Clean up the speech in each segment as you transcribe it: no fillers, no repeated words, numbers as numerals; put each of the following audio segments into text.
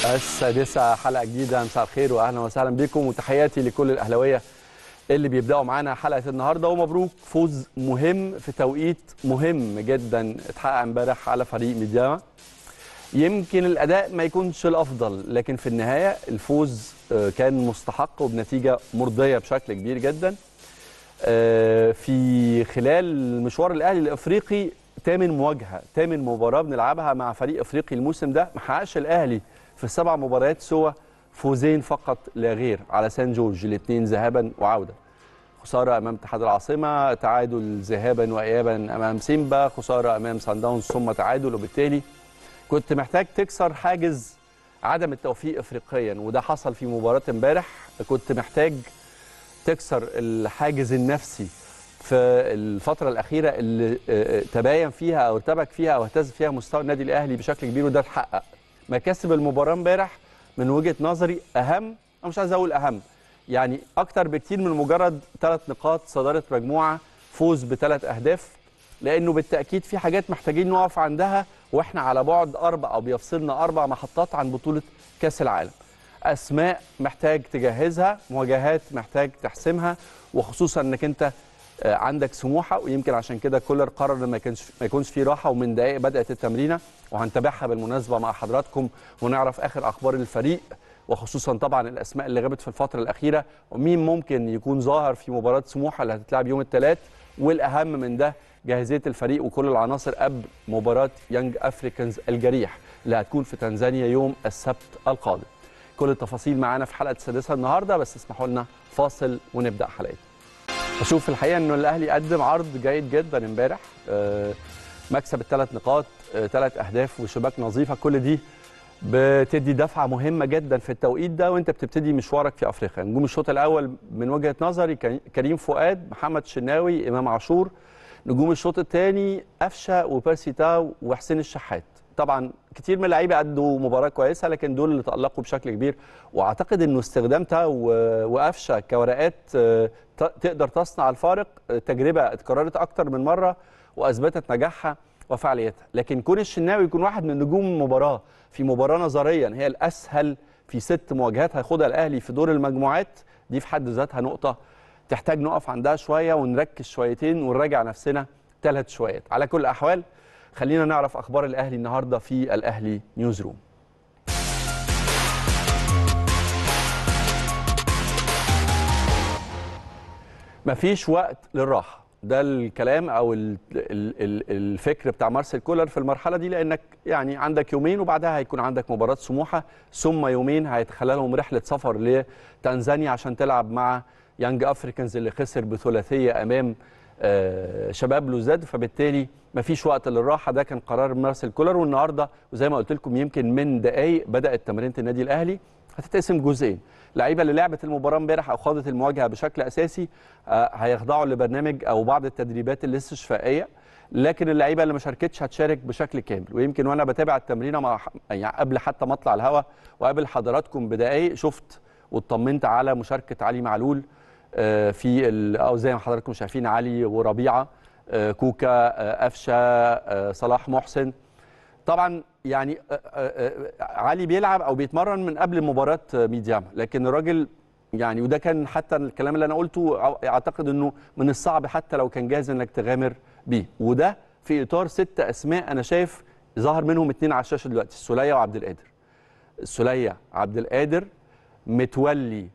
السادسة حلقة جديدة. مساء الخير وأهلا وسهلا بكم وتحياتي لكل الأهلاوية اللي بيبدأوا معانا حلقة النهاردة. ومبروك فوز مهم في توقيت مهم جدا اتحقق امبارح على فريق ميدياما. يمكن الأداء ما يكونش الأفضل، لكن في النهاية الفوز كان مستحق وبنتيجة مرضية بشكل كبير جدا. في خلال مشوار الأهلي الأفريقي 8 مواجهة 8 مباراة بنلعبها مع فريق أفريقي الموسم ده، ما حققش الأهلي في ال7 مباريات سوى فوزين فقط لا غير على سان جورج، الاثنين ذهابا وعودة. خسارة أمام اتحاد العاصمة، تعادل ذهابا وإيابا أمام سيمبا، خسارة أمام سان داونز ثم تعادل. وبالتالي كنت محتاج تكسر حاجز عدم التوفيق إفريقيا، وده حصل في مباراة امبارح. كنت محتاج تكسر الحاجز النفسي في الفترة الأخيرة اللي تباين فيها أو ارتبك فيها أو اهتز فيها مستوى النادي الأهلي بشكل كبير، وده اتحقق. مكاسب المباراة امبارح من وجهة نظري أهم، أنا مش عايز أقول أهم، يعني أكتر بكتير من مجرد 3 نقاط، صدارة مجموعة، فوز ب3 أهداف، لأنه بالتأكيد في حاجات محتاجين نقف عندها وإحنا على بعد 4 أو بيفصلنا 4 محطات عن بطولة كأس العالم. أسماء محتاج تجهزها، مواجهات محتاج تحسمها، وخصوصا أنك أنت عندك سموحه، ويمكن عشان كده كولر قرر ان ما يكونش في راحه، ومن دقائق بدات التمرينه وهنتابعها بالمناسبه مع حضراتكم ونعرف اخر اخبار الفريق، وخصوصا طبعا الاسماء اللي غابت في الفتره الاخيره ومين ممكن يكون ظاهر في مباراه سموحه اللي هتتلعب يوم الثلاث، والاهم من ده جاهزيه الفريق وكل العناصر قبل مباراه يانج افريكانز الجريح اللي هتكون في تنزانيا يوم السبت القادم. كل التفاصيل معانا في حلقه السادسه النهارده، بس اسمحوا لنا فاصل ونبدا حلقتنا. أشوف الحقيقة أنه الأهلي قدم عرض جيد جدا امبارح، مكسب ال3 نقاط، 3 أهداف وشباك نظيفة، كل دي بتدي دفعة مهمة جدا في التوقيت ده وأنت بتبتدي مشوارك في أفريقيا. نجوم الشوط الأول من وجهة نظري كريم فؤاد، محمد شناوي، إمام عاشور. نجوم الشوط الثاني قفشه وبيرسي تاو وحسين الشحات. طبعا كتير من اللعيبه ادوا مباراه كويسه، لكن دول اللي تالقوا بشكل كبير، واعتقد انه استخدام تاو وقفشه كورقات تقدر تصنع الفارق. تجربه اتكررت اكتر من مره واثبتت نجاحها وفعاليتها، لكن كون الشناوي يكون واحد من نجوم المباراه في مباراه نظريا هي الاسهل في 6 مواجهات هياخدها الاهلي في دور المجموعات، دي في حد ذاتها نقطه تحتاج نقف عندها شويه ونركز شويتين ونراجع نفسنا 3 شويات. على كل الاحوال خلينا نعرف اخبار الاهلي النهارده في الاهلي نيوز روم. مفيش وقت للراحه، ده الكلام او الفكر بتاع مارسيل كولر في المرحله دي، لانك يعني عندك يومين وبعدها هيكون عندك مباراه سموحه، ثم يومين هيتخللهم رحله سفر لتنزانيا عشان تلعب مع يانج افريكانز اللي خسر بثلاثيه امام شباب لوزداد، فبالتالي مفيش وقت للراحه. ده كان قرار مارسيل كولر. والنهارده وزي ما قلت لكم يمكن من دقائق بدات تمرينه النادي الاهلي، هتتقسم جزئين. اللعيبه اللي لعبت المباراه امبارح او خاضت المواجهه بشكل اساسي هيخضعوا لبرنامج او بعض التدريبات الاستشفائيه، لكن اللعيبه اللي ما شاركتش هتشارك بشكل كامل. ويمكن وانا بتابع التمرينه مع يعني قبل حتى ما اطلع الهوا وقبل حضراتكم بدقائق شفت واطمنت على مشاركه علي معلول في او زي ما حضراتكم شايفين علي وربيعه، كوكا، قفشه، صلاح محسن. طبعا يعني علي بيلعب او بيتمرن من قبل مباراه ميدياما، لكن الراجل يعني وده كان حتى الكلام اللي انا قلته اعتقد انه من الصعب حتى لو كان جاهز انك تغامر بيه، وده في اطار 6 اسماء انا شايف ظهر منهم 2 على الشاشه دلوقتي، السوليه وعبد القادر. السوليه عبد القادر، متولي،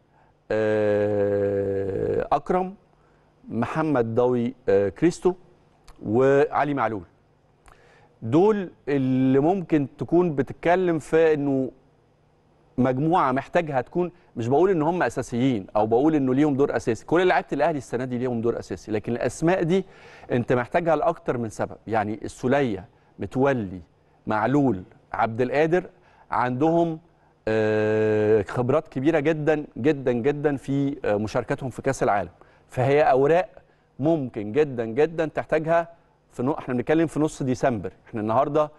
أكرم، محمد ضوي، كريستو، وعلي معلول. دول اللي ممكن تكون بتتكلم في انه مجموعه محتاجها تكون، مش بقول ان هم اساسيين او بقول انه ليهم دور اساسي، كل لعيبه الاهلي السنه دي ليهم دور اساسي، لكن الاسماء دي انت محتاجها لاكتر من سبب. يعني السوليه، متولي، معلول، عبد القادر عندهم خبرات كبيره جدا جدا جدا في مشاركتهم في كاس العالم، فهي اوراق ممكن جدا جدا تحتاجها احنا بنتكلم في نص ديسمبر، احنا النهارده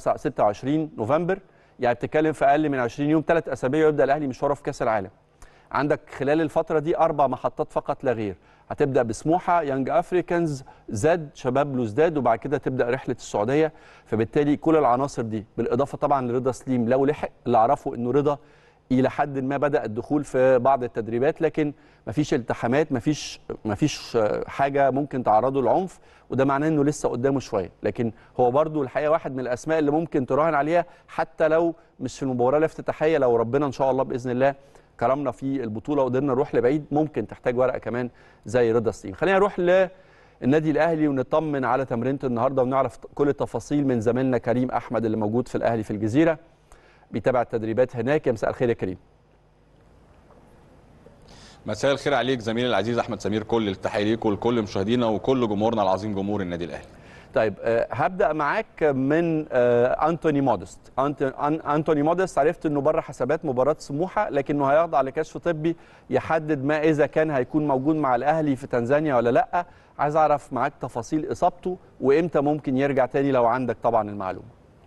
26 نوفمبر، يعني بتتكلم في اقل من 20 يوم، 3 اسابيع يبدا الاهلي مشواره في كاس العالم. عندك خلال الفتره دي 4 محطات فقط لا غير. هتبدا بسموحه، يانج افريكانز، زد، شباب بلوزداد، وبعد كده تبدا رحله السعوديه. فبالتالي كل العناصر دي بالاضافه طبعا لرضا سليم لو لحق، اللي اعرفه انه رضا الى حد ما بدا الدخول في بعض التدريبات، لكن مفيش التحامات، مفيش حاجه ممكن تعرضه للعنف، وده معناه انه لسه قدامه شويه. لكن هو برضو الحقيقه واحد من الاسماء اللي ممكن تراهن عليها حتى لو مش في المباراه الافتتاحيه. لو ربنا ان شاء الله باذن الله كرمنا في البطوله وقدرنا نروح لبعيد، ممكن تحتاج ورقه كمان زي رضا سليم. خلينا نروح للنادي الاهلي ونطمن على تمرينه النهارده ونعرف كل التفاصيل من زميلنا كريم احمد اللي موجود في الاهلي في الجزيره بيتابع التدريبات هناك. يا مساء الخير يا كريم. مساء الخير عليك زميلي العزيز احمد سمير، كل التحيه ليك ولكل مشاهدينا وكل جمهورنا العظيم جمهور النادي الاهلي. طيب هبدا معاك من انتوني مودست. انتوني مودست عرفت انه بره حسابات مباراه سموحه، لكنه هيخضع لكشف طبي يحدد ما اذا كان هيكون موجود مع الاهلي في تنزانيا ولا لا. عايز اعرف معاك تفاصيل اصابته وامتى ممكن يرجع تاني لو عندك طبعا المعلومه.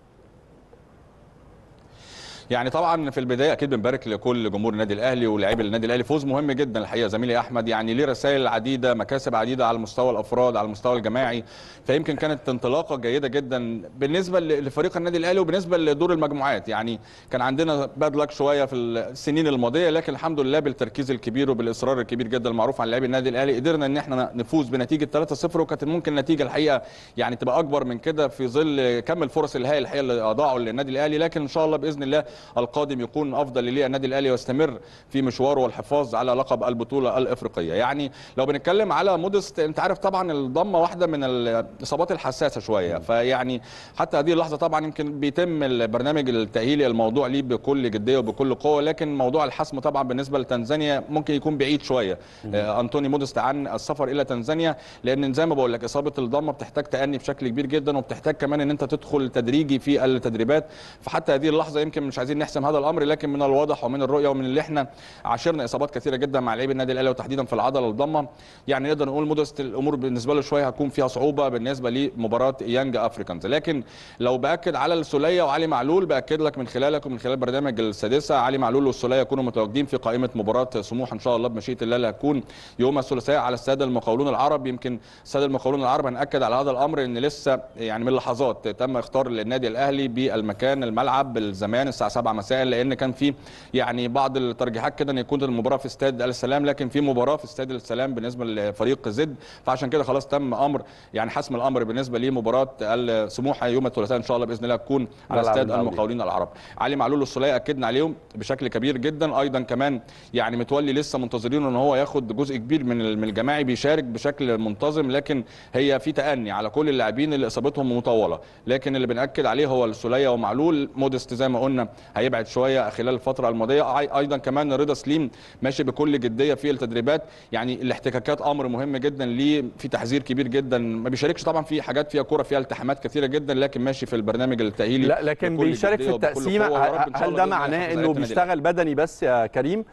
يعني طبعا في البدايه اكيد بنبارك لكل جمهور النادي الاهلي ولاعيبه النادي الاهلي، فوز مهم جدا الحقيقه زميلي احمد، يعني ليه رسائل عديده، مكاسب عديده على المستوى الافراد، على المستوى الجماعي، فيمكن كانت انطلاقه جيده جدا بالنسبه لفريق النادي الاهلي وبالنسبه لدور المجموعات. يعني كان عندنا باد لك شويه في السنين الماضيه، لكن الحمد لله بالتركيز الكبير وبالاصرار الكبير جدا المعروف عن لاعبي النادي الاهلي قدرنا ان احنا نفوز بنتيجه 3-0، وكانت ممكن النتيجه الحقيقه يعني تبقى اكبر من كده في ظل كم الفرص الهائله الحقيقه اللي اضاعوا للنادي الاهلي، لكن ان شاء الله باذن الله القادم يكون افضل للنادي الاهلي ويستمر في مشواره والحفاظ على لقب البطوله الافريقيه. يعني لو بنتكلم على مودست، انت عارف طبعا الضمه واحده من الاصابات الحساسه شويه، فيعني حتى هذه اللحظه طبعا يمكن بيتم البرنامج التاهيلي الموضوع ليه بكل جديه وبكل قوه، لكن موضوع الحسم طبعا بالنسبه لتنزانيا ممكن يكون بعيد شويه انتوني مودست عن السفر الى تنزانيا، لان زي ما بقول لك اصابه الضمه بتحتاج تأني بشكل كبير جدا، وبتحتاج كمان ان انت تدخل تدريجي في التدريبات. فحتى هذه اللحظه يمكن مش عايزين نحسم هذا الامر، لكن من الواضح ومن الرؤيه ومن اللي احنا عاشرنا اصابات كثيره جدا مع لاعبي النادي الاهلي وتحديدا في العضله الضمه، يعني نقدر نقول مودست الامور بالنسبه له شويه هتكون فيها صعوبه بالنسبه لمباراه يانج افريكانز. لكن لو باكد على السوليه وعلي معلول، باكد لك من خلالك ومن خلال برنامج السادسه، علي معلول والسوليه يكونوا متواجدين في قائمه مباراه سموحه ان شاء الله بمشيئه الله، اللي هتكون يوم الثلاثاء على الساده المقاولون العرب. يمكن الساده المقاولون العرب هنأكد على هذا الامر ان لسه يعني من لحظات تم اختار للنادي الاهلي بالمكان الملعب الزمان الساعه 7 مساء، لان كان في يعني بعض الترجيحات كده ان يكون المباراه في استاد السلام، لكن في مباراه في استاد السلام بالنسبه لفريق زد، فعشان كده خلاص تم امر يعني حسم الامر بالنسبه لمباراه سموحه يوم الثلاثاء ان شاء الله باذن الله تكون على استاد المقاولين العرب. علي معلول والسوليه اكدنا عليهم بشكل كبير جدا، ايضا كمان يعني متولي لسه منتظرين ان هو ياخد جزء كبير من الجماعي بيشارك بشكل منتظم، لكن هي في تأني على كل اللاعبين اللي اصابتهم مطوله، لكن اللي بنأكد عليه هو السوليه ومعلول. مودست زي ما قلنا هيبعد شويه خلال الفتره الماضيه، ايضا كمان رضا سليم ماشي بكل جديه في التدريبات، يعني الاحتكاكات امر مهم جدا ليه، في تحذير كبير جدا، ما بيشاركش طبعا في حاجات فيها كوره فيها التحامات كثيره جدا، لكن ماشي في البرنامج التاهيلي. لا لكن بيشارك في التقسيمه. هل ده معناه انه بيشتغل بدني بس يا كريم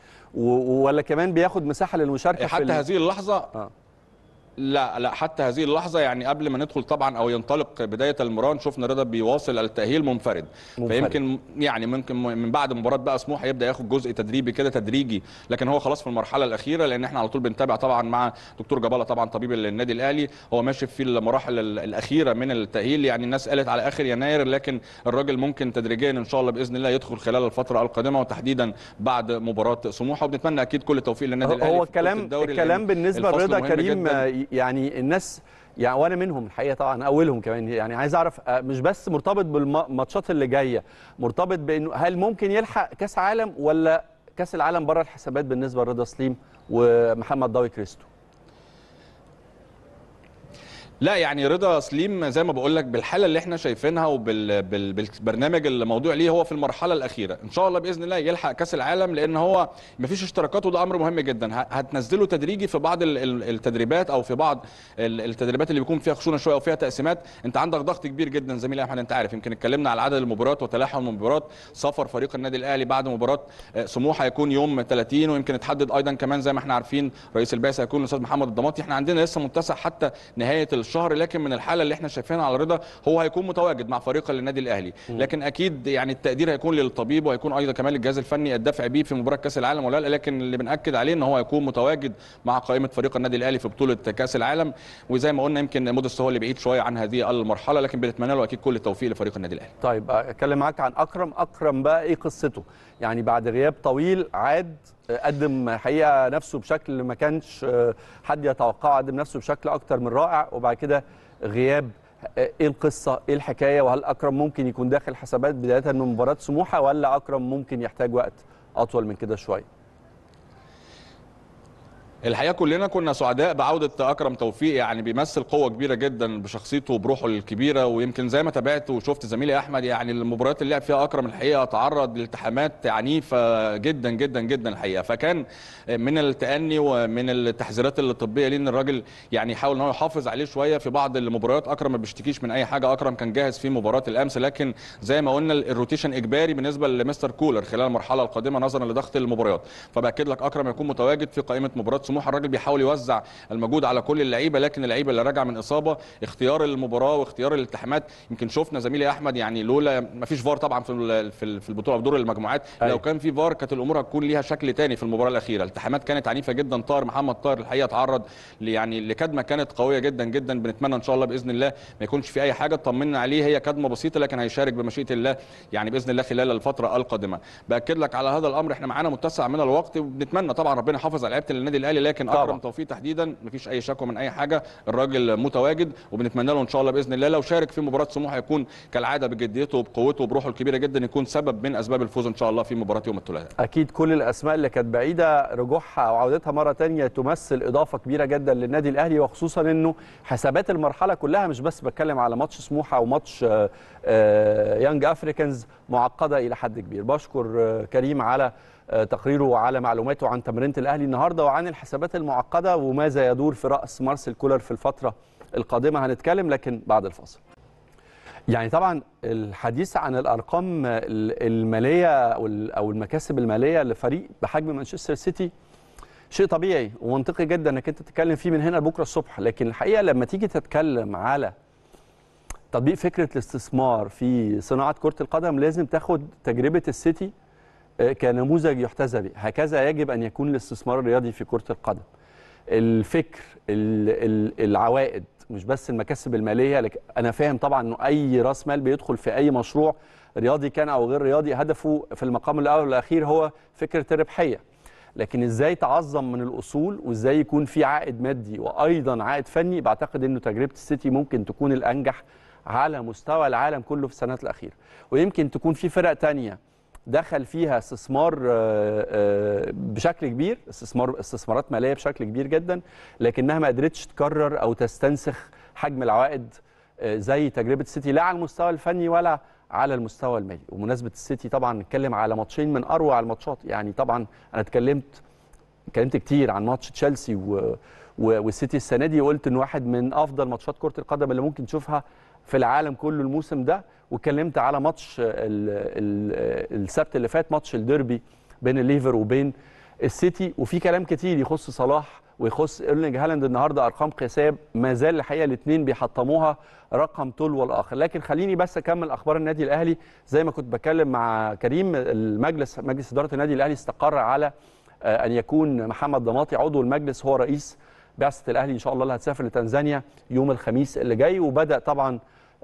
ولا كمان بياخد مساحه للمشاركه حتى هذه اللحظه؟ لا حتى هذه اللحظه، يعني قبل ما ندخل طبعا او ينطلق بدايه المران شفنا رضا بيواصل التاهيل منفرد. فيمكن يعني ممكن من بعد مباراه بقى سموحه يبدا ياخد جزء تدريبي كده تدريجي، لكن هو خلاص في المرحله الاخيره، لان احنا على طول بنتابع طبعا مع دكتور جباله طبعا طبيب النادي الاهلي، هو ماشي في المراحل الاخيره من التاهيل. يعني الناس قالت على اخر يناير، لكن الراجل ممكن تدريجيا ان شاء الله باذن الله يدخل خلال الفتره القادمه وتحديدا بعد مباراه سموحه، وبنتمنى اكيد كل التوفيق للنادي الاهلي. هو الكلام بالنسبه لرضا كريم يعني الناس يعني وانا منهم الحقيقه طبعا اولهم كمان، يعني عايز اعرف مش بس مرتبط بالماتشات اللي جايه، مرتبط بانه هل ممكن يلحق كاس عالم ولا كاس العالم بره الحسابات بالنسبه لرضا سليم ومحمد ضاوي كريستو؟ لا يعني رضا سليم زي ما بقول لك بالحاله اللي احنا شايفينها وبالبرنامج الموضوع ليه هو في المرحله الاخيره، ان شاء الله باذن الله يلحق كاس العالم، لان هو مفيش اشتراكات وده امر مهم جدا. هتنزله تدريجي في بعض التدريبات او في بعض التدريبات اللي بيكون فيها خشونه شويه او فيها تقسيمات، انت عندك ضغط كبير جدا زميلي احمد، انت عارف يمكن اتكلمنا على عدد المباريات وتلاحم المباريات، سفر فريق النادي الاهلي بعد مباراه سموحه هيكون يوم 30، ويمكن اتحدد ايضا كمان زي ما احنا عارفين رئيس البعثه هيكون الاستاذ محمد الضماطي. احنا عندنا لسه متسع حتى نهايه الشهر، لكن من الحاله اللي احنا شايفينها على رضا هو هيكون متواجد مع فريق النادي الاهلي. لكن اكيد يعني التقدير هيكون للطبيب وهيكون ايضا كمان للجهاز الفني الدافع بيه في مباراه كاس العالم ولا لا، لكن اللي بناكد عليه ان هو هيكون متواجد مع قائمه فريق النادي الاهلي في بطوله كاس العالم. وزي ما قلنا يمكن موديست هو اللي بعيد شويه عن هذه المرحله، لكن بنتمنى له اكيد كل التوفيق لفريق النادي الاهلي. طيب اتكلم معاك عن اكرم بقى، ايه قصته؟ يعني بعد غياب طويل عاد، قدم حقيقه نفسه بشكل ما كانش حد يتوقعه، قدم نفسه بشكل اكتر من رائع، وبعد كده غياب. ايه القصه؟ ايه الحكايه؟ وهل اكرم ممكن يكون داخل حسابات بدايه من مباراه سموحه، ولا اكرم ممكن يحتاج وقت اطول من كده شويه؟ الحقيقه كلنا كنا سعداء بعوده اكرم توفيق، يعني بيمثل قوه كبيره جدا بشخصيته وبروحه الكبيره. ويمكن زي ما تابعت وشفت زميلي احمد، يعني المباريات اللي لعب فيها اكرم الحقيقه تعرض لالتحامات عنيفه جدا جدا جدا الحقيقه، فكان من التأني ومن التحذيرات الطبيه ليه ان الراجل يعني يحاول ان هو يحافظ عليه شويه في بعض المباريات. اكرم ما بيشتكيش من اي حاجه، اكرم كان جاهز في مباراه الامس، لكن زي ما قلنا الروتيشن اجباري بالنسبه لمستر كولر خلال المرحله القادمه نظرا لضغط المباريات. فباكد لك اكرم يكون متواجد في قائمه مباراه سموحه. الراجل بيحاول يوزع المجهود على كل اللعيبه، لكن اللعيبه اللي راجعه من اصابه، اختيار المباراه واختيار الالتحامات. يمكن شفنا زميلي احمد يعني لولا ما فيش فار طبعا في البطوله في دور المجموعات، لو كان في فار كانت الامور هتكون ليها شكل ثاني في المباراه الاخيره. الالتحامات كانت عنيفه جدا. محمد طاهر الحقيقه تعرض يعني لكدمه كانت قويه جدا جدا. بنتمنى ان شاء الله باذن الله ما يكونش في اي حاجه، طمنا عليه، هي كدمه بسيطه لكن هيشارك بمشيئه الله يعني باذن الله خلال الفتره القادمه. باكد لك على هذا الامر، احنا معانا متسع من الوقت، وبنتمنى طبعا ربنا يحافظ على لعيبه النادي الاهلي، لكن اكرم توفيق تحديدا مفيش اي شكوى من اي حاجه، الراجل متواجد وبنتمنى له ان شاء الله باذن الله لو شارك في مباراه سموحه يكون كالعاده بجديته وبقوته وبروحه الكبيره جدا، يكون سبب من اسباب الفوز ان شاء الله في مباراه يوم الثلاثاء. اكيد كل الاسماء اللي كانت بعيده رجوعها وعودتها مره ثانيه تمثل اضافه كبيره جدا للنادي الاهلي، وخصوصا انه حسابات المرحله كلها، مش بس بتكلم على ماتش سموحه وماتش يانج افريكانز، معقده الى حد كبير. بشكر كريم على تقريره وعلى معلوماته عن تمرينة الأهلي النهارده وعن الحسابات المعقدة وماذا يدور في رأس مارسيل كولر في الفترة القادمة. هنتكلم لكن بعد الفاصل. يعني طبعا الحديث عن الأرقام المالية أو المكاسب المالية لفريق بحجم مانشستر سيتي شيء طبيعي ومنطقي جدا انك انت تتكلم فيه من هنا لبكره الصبح، لكن الحقيقة لما تيجي تتكلم على تطبيق فكرة الاستثمار في صناعة كرة القدم لازم تاخد تجربة السيتي كنموذج يحتذى به. هكذا يجب أن يكون الاستثمار الرياضي في كرة القدم. الفكر، العوائد، مش بس المكاسب المالية. لكن أنا فاهم طبعا أنه أي رأس مال بيدخل في أي مشروع رياضي كان أو غير رياضي هدفه في المقام الأول والأخير هو فكرة الربحية، لكن إزاي تعظم من الأصول وإزاي يكون في عائد مادي وأيضا عائد فني. بعتقد أنه تجربة السيتي ممكن تكون الأنجح على مستوى العالم كله في السنوات الأخيرة، ويمكن تكون في فرق تانية دخل فيها استثمار بشكل كبير، استثمارات ماليه بشكل كبير جدا، لكنها ما قدرتش تكرر او تستنسخ حجم العوائد زي تجربه السيتي، لا على المستوى الفني ولا على المستوى المالي. ومناسبه السيتي طبعا نتكلم على ماتشين من اروع الماتشات. يعني طبعا انا اتكلمت كتير عن ماتش تشيلسي والسيتي السنه دي، وقلت انه واحد من افضل ماتشات كره القدم اللي ممكن تشوفها في العالم كله الموسم ده. واتكلمت على ماتش السبت اللي فات، ماتش الديربي بين الليفر وبين السيتي، وفي كلام كتير يخص صلاح ويخص ايرلينج هالاند. النهارده ارقام قياسيه ما زال الحقيقه الاثنين بيحطموها رقم تلو الاخر. لكن خليني بس اكمل اخبار النادي الاهلي. زي ما كنت بتكلم مع كريم، مجلس اداره النادي الاهلي استقر على ان يكون محمد ضماطي عضو المجلس هو رئيس بعثه الاهلي ان شاء الله اللي هتسافر لتنزانيا يوم الخميس اللي جاي. وبدا طبعا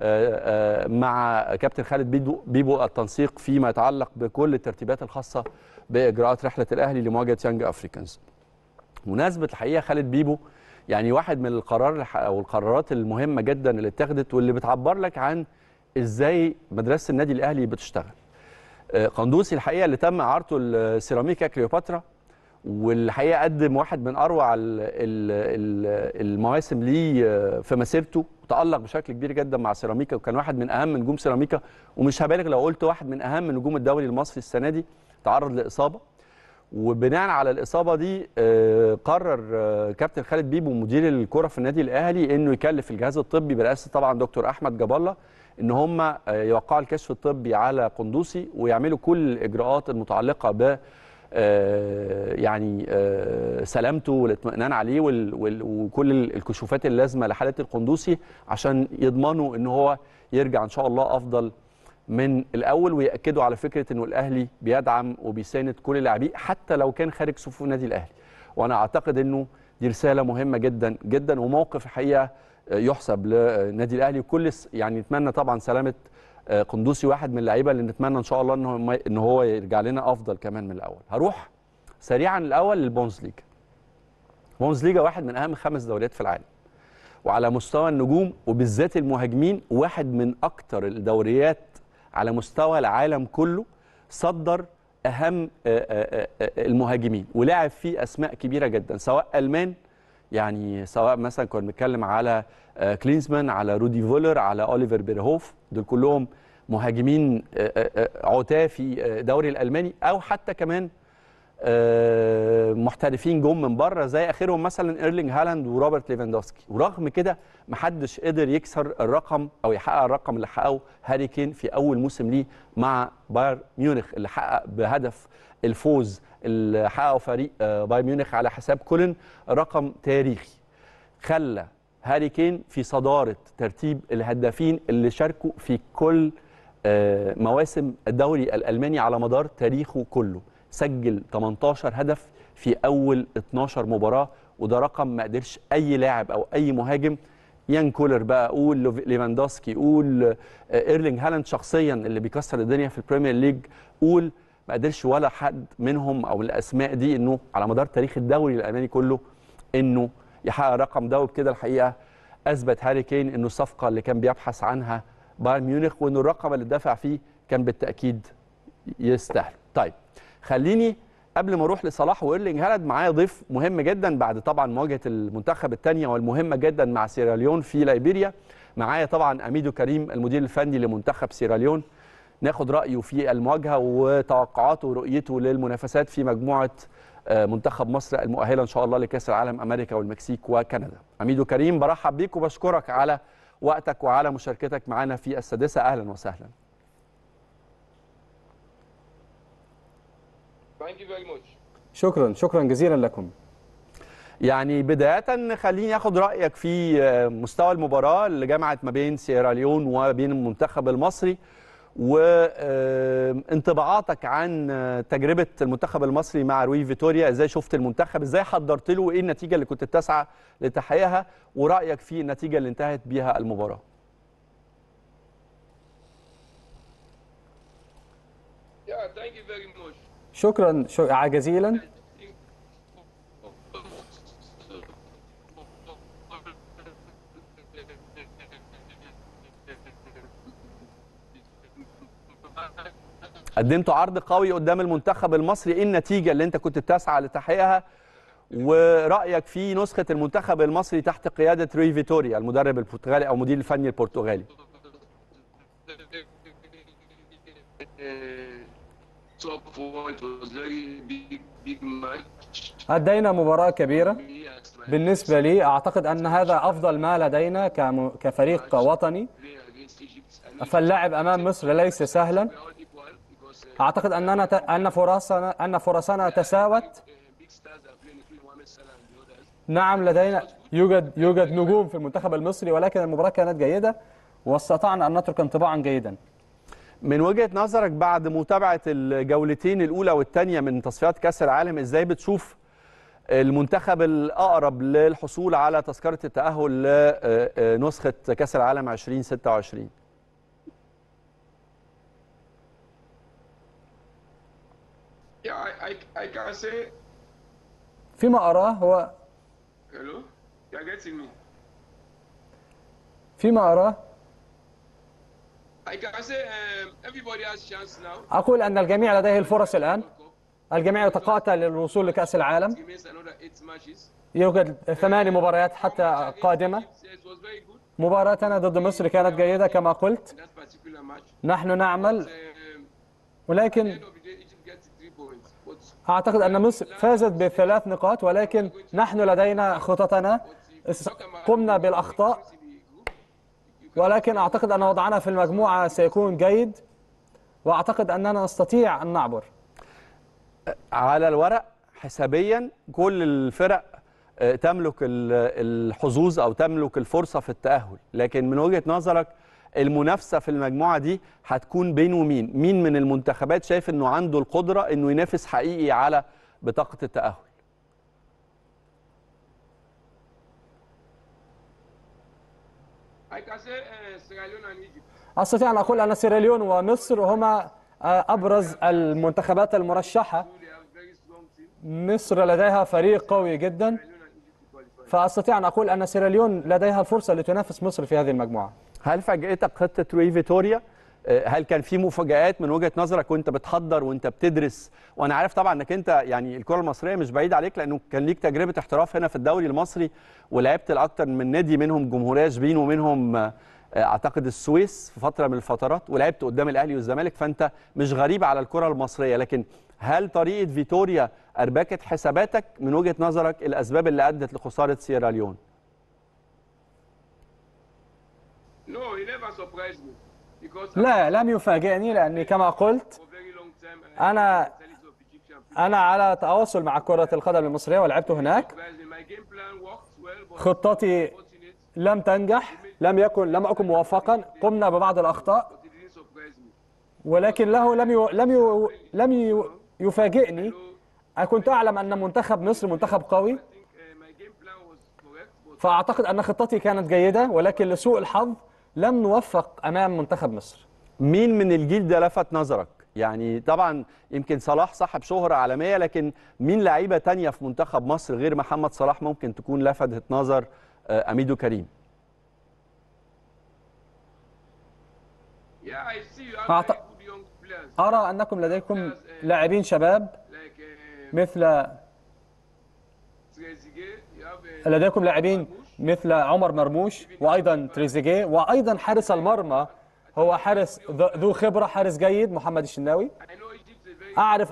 مع كابتن خالد بيبو التنسيق فيما يتعلق بكل الترتيبات الخاصه باجراءات رحله الاهلي لمواجهه يانج افريكانز. مناسبه الحقيقه خالد بيبو يعني واحد من القرارات المهمه جدا اللي اتخذت واللي بتعبر لك عن ازاي مدرسه النادي الاهلي بتشتغل. قندوسي الحقيقه اللي تم اعارته السيراميكا كليوباترا، والحقيقه قدم واحد من اروع المواسم ليه في مسيرته، وتألق بشكل كبير جدا مع سيراميكا، وكان واحد من اهم نجوم سيراميكا، ومش هبالغ لو قلت واحد من اهم نجوم الدوري المصري السنه دي. تعرض لاصابه، وبناء على الاصابه دي قرر كابتن خالد بيبو مدير الكره في النادي الاهلي انه يكلف الجهاز الطبي برئاسه طبعا دكتور احمد جاب الله ان هم يوقعوا الكشف الطبي على قندوسي ويعملوا كل الاجراءات المتعلقه ب يعني سلامته والاطمئنان عليه وكل الكشوفات اللازمه لحاله القندوسي عشان يضمنوا ان هو يرجع ان شاء الله افضل من الاول، وياكدوا على فكره انه الاهلي بيدعم وبيساند كل لاعبيه حتى لو كان خارج صفوف النادي الاهلي. وانا اعتقد انه دي رساله مهمه جدا جدا وموقف الحقيقه يحسب للنادي الاهلي. وكل يعني نتمنى طبعا سلامه قندوسي، واحد من اللعيبه اللي نتمنى ان شاء الله ان هو يرجع لنا افضل كمان من الاول. هروح سريعا الاول للبوندسليجا. البوندسليجا واحد من اهم 5 دوريات في العالم، وعلى مستوى النجوم وبالذات المهاجمين واحد من اكتر الدوريات على مستوى العالم كله صدر اهم المهاجمين ولعب فيه اسماء كبيره جدا، سواء المان يعني سواء مثلا كنا بنتكلم على كلينزمان، على رودي فولر، على اوليفر بيرهوف، دول كلهم مهاجمين عتاه في الدوري الالماني، او حتى كمان محترفين جم من بره زي اخرهم مثلا ايرلينج هالاند وروبرت ليفاندوفسكي. ورغم كده محدش قدر يكسر الرقم او يحقق الرقم اللي حققه هاري كين في اول موسم ليه مع بايرن ميونخ، اللي حقق بهدف الفوز اللي حققه فريق بايرن ميونخ على حساب كولن رقم تاريخي خلى هاري كين في صداره ترتيب الهدافين اللي شاركوا في كل مواسم الدوري الالماني على مدار تاريخه كله. سجل 18 هدف في اول 12 مباراه، وده رقم ما قدرش اي لاعب او اي مهاجم، يان كولر بقى، قول ليفاندوفسكي، قول ايرلينج هالاند شخصيا اللي بيكسر الدنيا في البريمير ليج، قول ما قدرش ولا حد منهم او الاسماء دي انه على مدار تاريخ الدوري الالماني كله انه يحقق الرقم ده. وبكده الحقيقه اثبت هاري كين انه الصفقه اللي كان بيبحث عنها بايرن ميونخ وانه الرقم اللي دفع فيه كان بالتاكيد يستاهل. طيب خليني قبل ما اروح لصلاح وايرلينج هالاند معايا ضيف مهم جدا بعد طبعا مواجهه المنتخب الثانيه والمهمه جدا مع سيراليون في ليبيريا. معايا طبعا اميدو كريم المدير الفني لمنتخب سيراليون، ناخد رايه في المواجهه وتوقعاته ورؤيته للمنافسات في مجموعه منتخب مصر المؤهله ان شاء الله لكاس العالم امريكا والمكسيك وكندا. اميدو كريم برحب بيك وبشكرك على وقتك وعلى مشاركتك معنا في السادسه، اهلا وسهلا. شكرا جزيلا لكم. يعني بداية خليني اخد رأيك في مستوى المباراة اللي جمعت ما بين سيراليون وبين المنتخب المصري، وانطباعاتك عن تجربة المنتخب المصري مع روي فيتوريا. ازاي شفت المنتخب، ازاي حضرت له، وايه النتيجة اللي كنت بتسعى لتحقيقها، ورأيك في النتيجة اللي انتهت بيها المباراة؟ شكرا جزيلا. قدمتوا عرض قوي قدام المنتخب المصري، ايه النتيجة اللي انت كنت بتسعى لتحقيقها، ورأيك في نسخة المنتخب المصري تحت قيادة روي فيتوريا المدرب البرتغالي او مدير الفني البرتغالي؟ أدينا مباراة كبيرة بالنسبة لي. أعتقد أن هذا أفضل ما لدينا كفريق وطني، فاللعب أمام مصر ليس سهلا. أعتقد أن فرصنا تساوت. نعم لدينا يوجد نجوم في المنتخب المصري، ولكن المباراة كانت جيدة واستطعنا أن نترك انطباعا جيدا. من وجهة نظرك بعد متابعة الجولتين الأولى والثانية من تصفيات كأس العالم، إزاي بتشوف المنتخب الأقرب للحصول على تذكرة التأهل لنسخة كأس العالم 2026؟ فيما أراه هو أقول أن الجميع لديه الفرص الآن. الجميع يتقاتل للوصول لكأس العالم. يوجد 8 مباريات حتى قادمة. مباراتنا ضد مصر كانت جيدة كما قلت. نحن نعمل، ولكن أعتقد أن مصر فازت ب3 نقاط، ولكن نحن لدينا خططنا. قمنا بالأخطاء، ولكن أعتقد أن وضعنا في المجموعة سيكون جيد، وأعتقد أننا نستطيع أن نعبر. على الورق حسابيا كل الفرق تملك الحظوظ او تملك الفرصه في التاهل، لكن من وجهه نظرك المنافسه في المجموعه دي هتكون بين ومين؟ مين من المنتخبات شايف انه عنده القدره انه ينافس حقيقي على بطاقه التاهل؟ أستطيع أن أقول أن سيراليون ومصر هما أبرز المنتخبات المرشحة. مصر لديها فريق قوي جدا، فأستطيع أن أقول أن سيراليون لديها الفرصة لتنافس مصر في هذه المجموعة. هل فاجأتك خطة روي فيتوريا؟ هل كان في مفاجآت من وجهة نظرك وانت بتحضر وانت بتدرس؟ وانا عارف طبعا انك انت يعني الكرة المصرية مش بعيد عليك، لانه كان ليك تجربة احتراف هنا في الدوري المصري ولعبت لاكثر من نادي، منهم جمهورية شبين ومنهم اعتقد السويس في فترة من الفترات، ولعبت قدام الاهلي والزمالك، فانت مش غريب على الكرة المصرية. لكن هل طريقة فيتوريا اربكت حساباتك من وجهة نظرك الاسباب اللي ادت لخسارة سيراليون؟ لا، لم يفاجئني، لأني كما قلت أنا على تواصل مع كرة القدم المصرية ولعبت هناك. خطتي لم تنجح، لم أكن موفقا، قمنا ببعض الأخطاء، ولكن له لم يفاجئني. كنت أعلم أن منتخب مصر منتخب قوي، فأعتقد أن خطتي كانت جيدة، ولكن لسوء الحظ لم نوفق أمام منتخب مصر. مين من الجيل ده لفت نظرك؟ يعني طبعا يمكن صلاح صاحب شهرة عالمية، لكن مين لعيبة تانية في منتخب مصر غير محمد صلاح ممكن تكون لفتت نظر أميدو كريم؟ أرى أنكم لديكم لاعبين شباب لديكم لاعبين مثل عمر مرموش وأيضا تريزيجيه، وأيضا حارس المرمى هو حارس ذو خبرة، حارس جيد محمد الشناوي. أعرف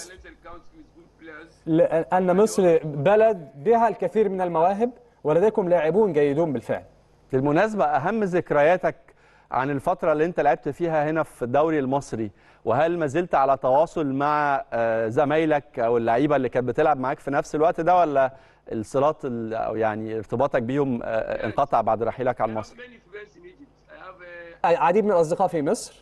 أن مصر بلد بها الكثير من المواهب، ولديكم لاعبون جيدون بالفعل. بالمناسبة أهم ذكرياتك عن الفترة اللي أنت لعبت فيها هنا في الدوري المصري، وهل ما زلت على تواصل مع زمايلك أو اللعيبة اللي كانت بتلعب معاك في نفس الوقت ده، ولا الصلات أو يعني ارتباطك بيهم انقطع بعد رحيلك عن مصر؟ عديد من الأصدقاء في مصر.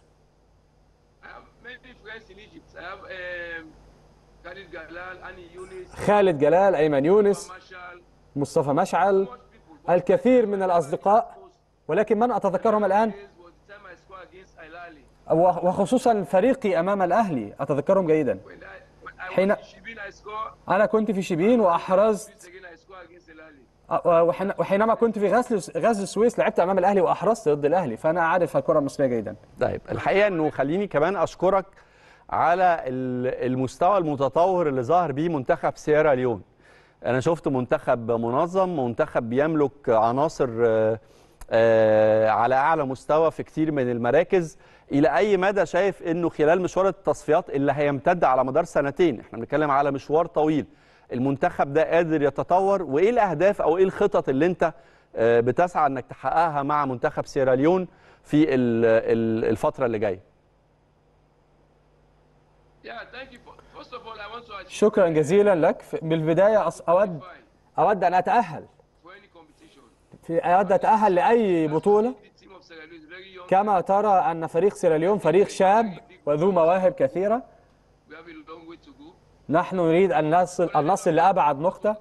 خالد جلال، أيمن يونس، مصطفى مشعل، الكثير من الأصدقاء، ولكن من أتذكرهم الآن وخصوصا فريقي أمام الأهلي أتذكرهم جيدا. أنا كنت في شبين وأحرزت، وحينما كنت في غزل السويس لعبت أمام الأهلي وأحرزت ضد الأهلي، فأنا أعرف الكرة المصرية جيدا. طيب الحقيقة أنه خليني كمان أشكرك على المستوى المتطور اللي ظهر بيه منتخب سيراليون. أنا شفت منتخب منظم، منتخب بيملك عناصر على أعلى مستوى في كتير من المراكز. إلى أي مدى شايف أنه خلال مشوار التصفيات اللي هيمتد على مدار سنتين، احنا بنتكلم على مشوار طويل، المنتخب ده قادر يتطور؟ وإيه الأهداف أو إيه الخطط اللي أنت بتسعى أنك تحققها مع منتخب سيراليون في الفترة اللي جاية؟ شكرا جزيلا لك. بالبداية أود أن أتأهل لأي بطولة. كما ترى أن فريق سيراليون فريق شاب وذو مواهب كثيرة. نحن نريد أن نصل لأبعد نقطة.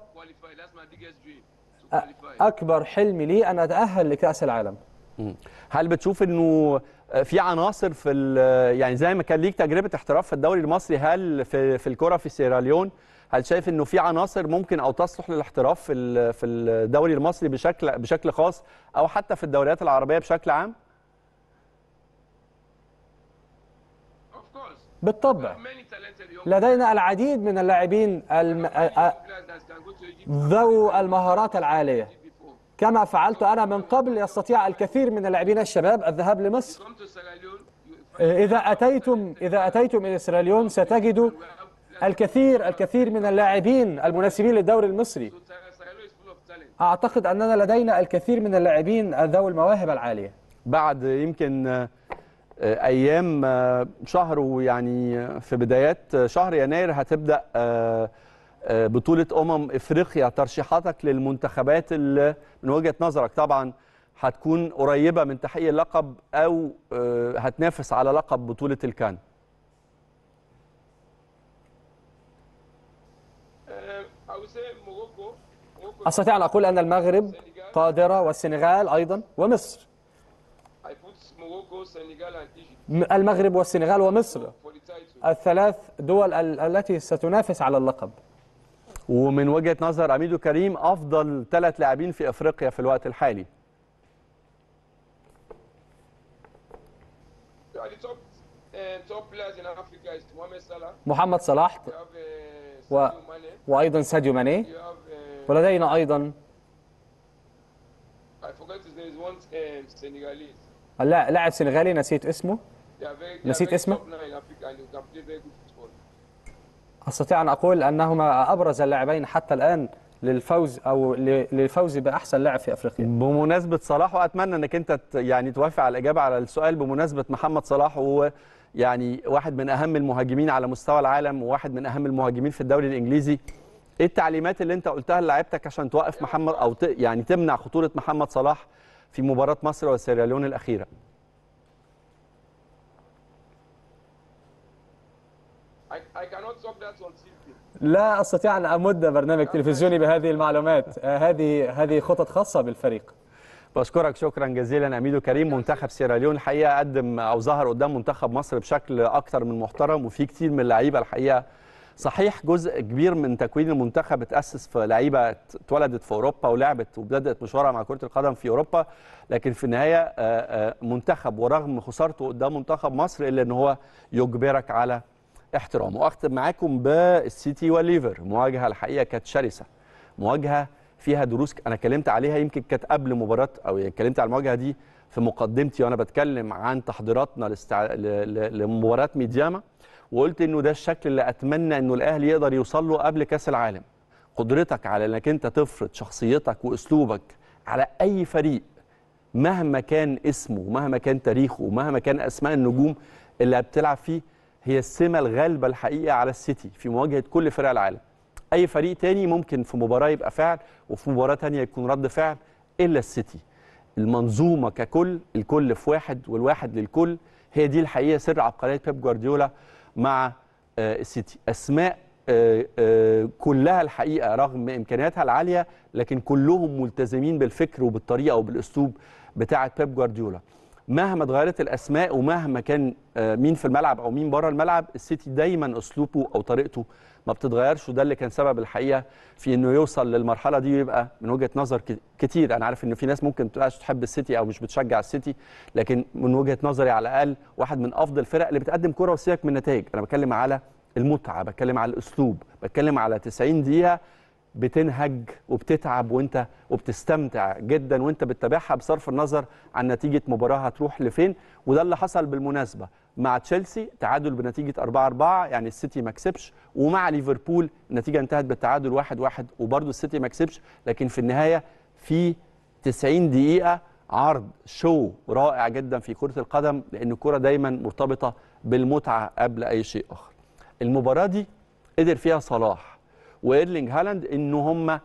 أكبر حلمي لي أن أتأهل لكأس العالم. هل بتشوف أنه في عناصر يعني زي ما كان ليك تجربة احتراف في الدوري المصري، هل في الكرة في سيراليون هل شايف انه في عناصر ممكن او تصلح للاحتراف في الدوري المصري بشكل خاص، او حتى في الدوريات العربية بشكل عام؟ بالطبع لدينا العديد من اللاعبين ذو المهارات العالية. كما فعلت أنا من قبل، يستطيع الكثير من اللاعبين الشباب الذهاب لمصر. إذا أتيتم إلى سيراليون ستجدوا الكثير من اللاعبين المناسبين للدوري المصري. أعتقد أننا لدينا الكثير من اللاعبين ذوي المواهب العالية. بعد يمكن ايام شهر، ويعني في بدايات شهر يناير هتبدا بطوله افريقيا. ترشيحاتك للمنتخبات اللي من وجهه نظرك طبعا هتكون قريبه من تحقيق اللقب او هتنافس على لقب بطوله الكان؟ أستطيع أن أقول أن المغرب قادرة، والسنغال أيضا، ومصر. المغرب والسنغال ومصر الثلاث دول التي ستنافس على اللقب. ومن وجهة نظر أميدو كريم أفضل 3 لاعبين في أفريقيا في الوقت الحالي؟ محمد صلاح وأيضا ساديو ماني، ولدينا أيضا لاعب سنغالي نسيت اسمه. أستطيع أن أقول أنهما أبرز اللاعبين حتى الآن للفوز بأحسن لاعب في أفريقيا. بمناسبة صلاح، وأتمنى أنك أنت يعني توافق على الإجابة على السؤال، بمناسبة محمد صلاح، هو يعني واحد من أهم المهاجمين على مستوى العالم وواحد من أهم المهاجمين في الدوري الإنجليزي. إيه التعليمات اللي أنت قلتها للاعيبتك عشان توقف محمد أو يعني تمنع خطورة محمد صلاح في مباراة مصر وسيراليون الأخيرة؟ لا أستطيع أن أمد برنامج تلفزيوني بهذه المعلومات. هذه خطط خاصة بالفريق. بشكرك شكرا جزيلا أميدو كريم. منتخب سيراليون الحقيقة قدم أو ظهر قدام منتخب مصر بشكل أكثر من محترم، وفي كتير من اللعيبة الحقيقة. صحيح جزء كبير من تكوين المنتخب اتأسس في لعيبة اتولدت في أوروبا ولعبت وبدأت مشوارها مع كرة القدم في أوروبا، لكن في النهاية منتخب ورغم خسارته قدام منتخب مصر إلا أن هو يجبرك على احترامه. وأختم معاكم بالسيتي والليفر، مواجهة الحقيقة كانت شرسة، مواجهة فيها دروس أنا اتكلمت عليها، يمكن كانت قبل مباراة أو اتكلمت على المواجهة دي في مقدمتي وأنا بتكلم عن تحضيراتنا لمباراة ميدياما، وقلت إنه ده الشكل اللي أتمنى إنه الأهلي يقدر يوصل له قبل كأس العالم. قدرتك على إنك أنت تفرض شخصيتك وأسلوبك على أي فريق مهما كان اسمه ومهما كان تاريخه ومهما كان أسماء النجوم اللي بتلعب فيه، هي السمة الغالبة الحقيقة على السيتي في مواجهة كل فرق العالم. أي فريق تاني ممكن في مباراة يبقى فعل وفي مباراة تانية يكون رد فعل، إلا السيتي. المنظومة ككل، الكل في واحد والواحد للكل، هي دي الحقيقة سر عبقرية بيب جوارديولا مع السيتي. أسماء كلها الحقيقة رغم إمكانياتها العالية، لكن كلهم ملتزمين بالفكر وبالطريقة وبالأسلوب بتاعة بيب جوارديولا. مهما اتغيرت الأسماء ومهما كان مين في الملعب أو مين بره الملعب، السيتي دايما أسلوبه أو طريقته ما بتتغيرش، وده اللي كان سبب الحقيقة في إنه يوصل للمرحلة دي ويبقى من وجهة نظر كتير. أنا عارف إن في ناس ممكن تبقاش تحب السيتي أو مش بتشجع السيتي، لكن من وجهة نظري على الأقل واحد من أفضل الفرق اللي بتقدم كرة وسيبك من النتائج. أنا بتكلم على المتعة، بتكلم على الأسلوب، بتكلم على 90 دقيقة بتنهج وبتتعب وانت وبتستمتع جدا وانت بتتابعها بصرف النظر عن نتيجه مباراه هتروح لفين. وده اللي حصل بالمناسبه مع تشيلسي، تعادل بنتيجه 4-4 يعني السيتي ما كسبش، ومع ليفربول النتيجه انتهت بالتعادل 1-1 وبرده السيتي ما كسبش، لكن في النهايه في 90 دقيقه عرض شو رائع جدا في كره القدم، لان الكره دايما مرتبطه بالمتعه قبل اي شيء اخر. المباراه دي قدر فيها صلاح وايرلينج هالاند ان هم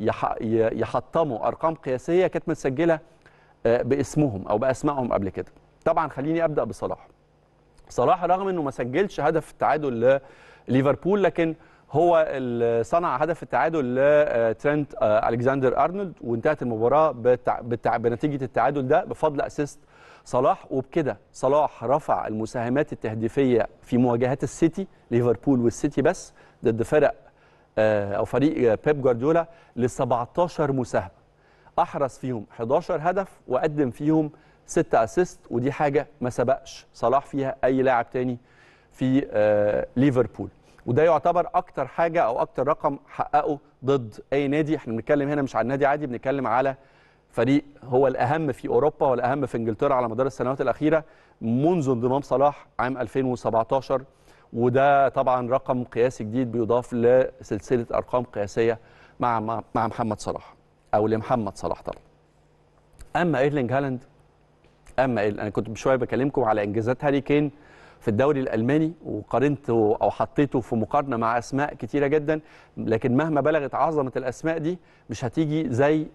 يحطموا ارقام قياسيه كانت متسجله باسمهم او باسمائهم قبل كده. طبعا خليني ابدا بصلاح. صلاح رغم انه ما سجلش هدف التعادل لليفربول، لكن هو اللي صنع هدف التعادل لترينت الكسندر ارنولد، وانتهت المباراه بنتيجه التعادل ده بفضل اسيست صلاح. وبكده صلاح رفع المساهمات التهديفيه في مواجهات السيتي، ليفربول والسيتي بس، ضد فرق او فريق بيب جوارديولا ل 17 مساهمه، احرز فيهم 11 هدف وقدم فيهم 6 اسيست، ودي حاجه ما سبقش صلاح فيها اي لاعب تاني في ليفربول. وده يعتبر اكتر حاجه او اكتر رقم حققه ضد اي نادي. احنا بنتكلم هنا مش عن نادي عادي، بنتكلم على فريق هو الاهم في اوروبا والاهم في انجلترا على مدار السنوات الاخيره منذ انضمام صلاح عام 2017. وده طبعا رقم قياسي جديد بيضاف لسلسله ارقام قياسيه مع محمد صلاح او لمحمد صلاح طبعا. اما ايرلينج هالاند اما انا كنت بشويه بكلمكم على انجازات هاري كين في الدوري الالماني، وقارنته او حطيته في مقارنه مع اسماء كتيره جدا، لكن مهما بلغت عظمه الاسماء دي مش هتيجي زي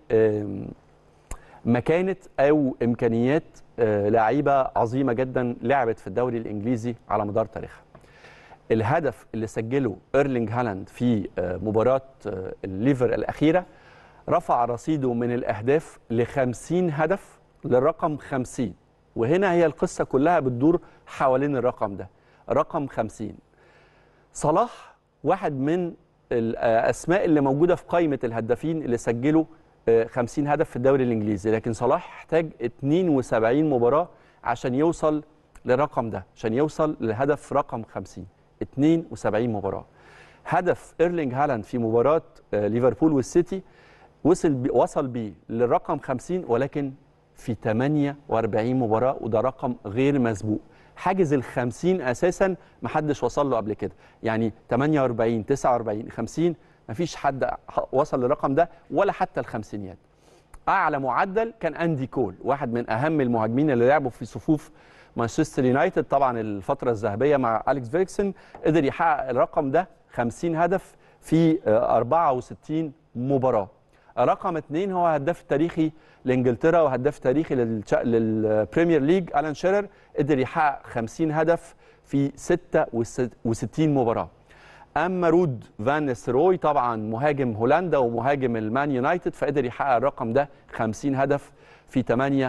مكانه او امكانيات لعيبه عظيمه جدا لعبت في الدوري الانجليزي على مدار تاريخها. الهدف اللي سجله ايرلينج هالاند في مباراه الليفر الاخيره رفع رصيده من الاهداف ل 50 هدف للرقم 50. وهنا هي القصه كلها بتدور حوالين الرقم ده، رقم 50. صلاح واحد من الاسماء اللي موجوده في قائمه الهدافين اللي سجلوا 50 هدف في الدوري الانجليزي، لكن صلاح احتاج 72 مباراه عشان يوصل للرقم ده، عشان يوصل للهدف رقم 50. 72 مباراه. هدف ايرلينج هالاند في مباراه ليفربول والسيتي وصل بيه للرقم 50 ولكن في 48 مباراه، وده رقم غير مسبوق. حاجز ال 50 اساسا ما حدش وصل له قبل كده، يعني 48 49 50 ما فيش حد وصل للرقم ده ولا حتى الخمسينيات. اعلى معدل كان اندي كول، واحد من اهم المهاجمين اللي لعبوا في صفوف مانشستر يونايتد طبعا الفتره الذهبيه مع أليكس فيرجسون، قدر يحقق الرقم ده 50 هدف في 64 مباراه. رقم 2 هو هداف التاريخي لانجلترا وهداف تاريخي للبريمير ليج ألان شيرر، قدر يحقق 50 هدف في 66 مباراه. اما رود فان نيستلروي طبعا مهاجم هولندا ومهاجم المان يونايتد، فقدر يحقق الرقم ده 50 هدف في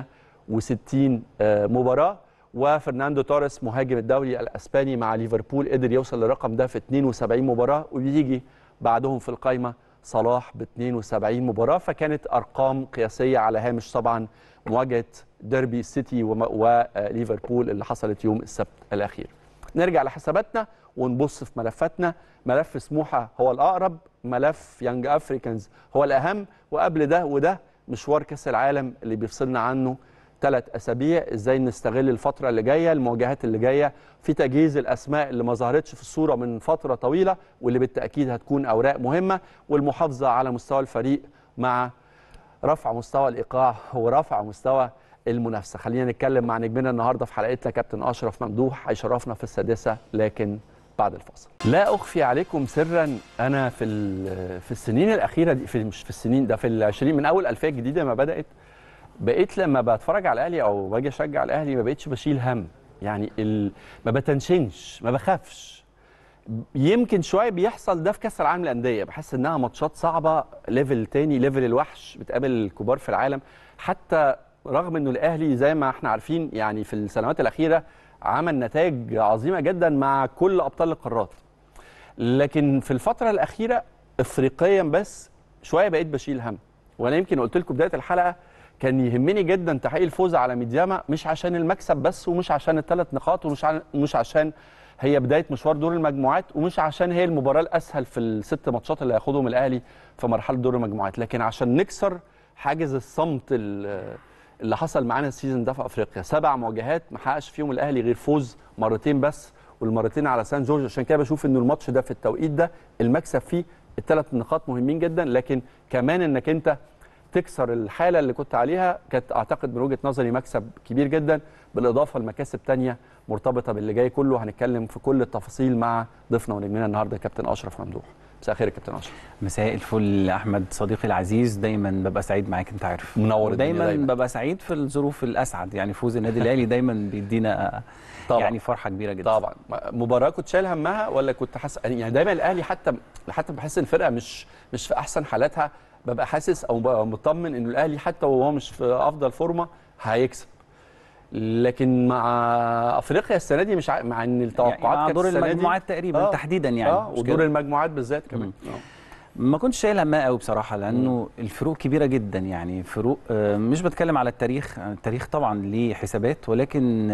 68 مباراه. وفرناندو توريس مهاجم الدوري الاسباني مع ليفربول قدر يوصل للرقم ده في 72 مباراه، وبيجي بعدهم في القائمه صلاح ب 72 مباراه. فكانت ارقام قياسيه على هامش طبعا مواجهه ديربي السيتي وليفربول اللي حصلت يوم السبت الاخير. نرجع لحساباتنا ونبص في ملفاتنا. ملف سموحه هو الاقرب، ملف يانج افريكانز هو الاهم، وقبل ده وده مشوار كاس العالم اللي بيفصلنا عنه 3 أسابيع. ازاي نستغل الفتره اللي جايه، المواجهات اللي جايه، في تجهيز الاسماء اللي ما ظهرتش في الصوره من فتره طويله واللي بالتاكيد هتكون اوراق مهمه، والمحافظه على مستوى الفريق مع رفع مستوى الايقاع ورفع مستوى المنافسه. خلينا نتكلم مع نجمنا النهارده في حلقتنا كابتن اشرف ممدوح، هيشرفنا في السادسه لكن بعد الفاصل. لا اخفي عليكم سرا، انا في السنين الاخيره دي، مش في السنين ده، في ال20 من اول الالفيه الجديده ما بدات، بقيت لما بتفرج على الاهلي او باجي اشجع الاهلي ما بقتش بشيل هم، يعني ما بتنشنش، ما بخافش. يمكن شويه بيحصل ده في كاس العالم للانديه، بحس انها ماتشات صعبه، ليفل تاني، ليفل الوحش، بتقابل الكبار في العالم. حتى رغم انه الاهلي زي ما احنا عارفين يعني في السنوات الاخيره عمل نتائج عظيمه جدا مع كل ابطال القارات، لكن في الفتره الاخيره افريقيا بس شويه بقيت بشيل هم. وانا يمكن قلت لكم بدايه الحلقه كان يهمني جدا تحقيق الفوز على ميدياما، مش عشان المكسب بس، ومش عشان ال3 نقاط، ومش عشان هي بدايه مشوار دور المجموعات، ومش عشان هي المباراه الاسهل في ال6 ماتشات اللي هياخدهم الاهلي في مرحله دور المجموعات، لكن عشان نكسر حاجز الصمت اللي حصل معانا السيزون ده في افريقيا. 7 مواجهات ما حققش فيهم الاهلي غير فوز مرتين بس، والمرتين على سان جورج. عشان كده بشوف انه الماتش ده في التوقيت ده المكسب فيه ال3 نقاط مهمين جدا، لكن كمان انك انت تكسر الحاله اللي كنت عليها كانت اعتقد من وجهه نظري مكسب كبير جدا، بالاضافه لمكاسب ثانيه مرتبطه باللي جاي كله. هنتكلم في كل التفاصيل مع ضيفنا ونجمنا النهارده كابتن اشرف ممدوح. مساء الخير يا كابتن اشرف. مساء الفل احمد صديقي العزيز، دايما ببقى سعيد معاك، انت عارف منور دايما ببقى سعيد في الظروف الاسعد، يعني فوز النادي الاهلي دايما بيدينا طبعا يعني فرحه كبيره جدا. طبعا مباراه كنت شايل همها ولا كنت حاسس يعني دايما الاهلي حتى بحس ان الفرقه مش في احسن حالاتها، ببقى حاسس او ببقى مطمن انه الاهلي حتى وهو مش في افضل فورمه هيكسب، لكن مع افريقيا السنه دي مش مع ان التوقعات يعني كانت دور السنه دي المجموعات تقريبا تحديدا يعني ودور المجموعات بالذات كمان ما كنتش شايل همها قوي بصراحه، لانه الفروق كبيره جدا، يعني فروق مش بتكلم على التاريخ طبعا ليه حسابات، ولكن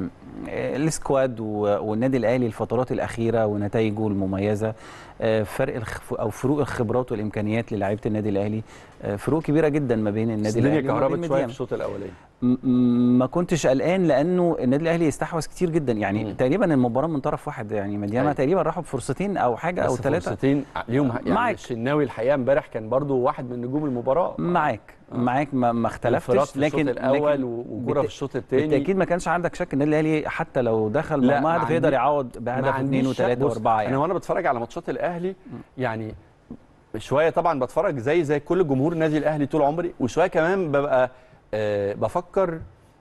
السكواد والنادي الاهلي الفترات الاخيره ونتائجه المميزه، فرق او فروق الخبرات والامكانيات للاعيبه النادي الاهلي، فروق كبيره جدا ما بين النادي الاهلي الدنيا كهربت شويه في الشوط الاولاني. ما كنتش قلقان لانه النادي الاهلي استحوذ كتير جدا، يعني تقريبا المباراه من طرف واحد، يعني مدياما تقريبا راحوا بفرصتين او حاجه او 3 فرصتين ليهم يعني. معاك. الشناوي الحقيقه امبارح كان برضو واحد من نجوم المباراه. معاك ما اختلفتش، لكن الشوط الاول وكوره في الشوط الثاني بالتاكيد ما كانش عندك شك ان النادي الاهلي حتى لو دخل مرمى هدف يقدر يعوض بهدف 2 و3 و4 يعني. انا وانا بتفرج على ماتشات الاهلي يعني شويه طبعا بتفرج زي كل جمهور النادي الاهلي طول عمري، وشويه كمان ببقى بفكر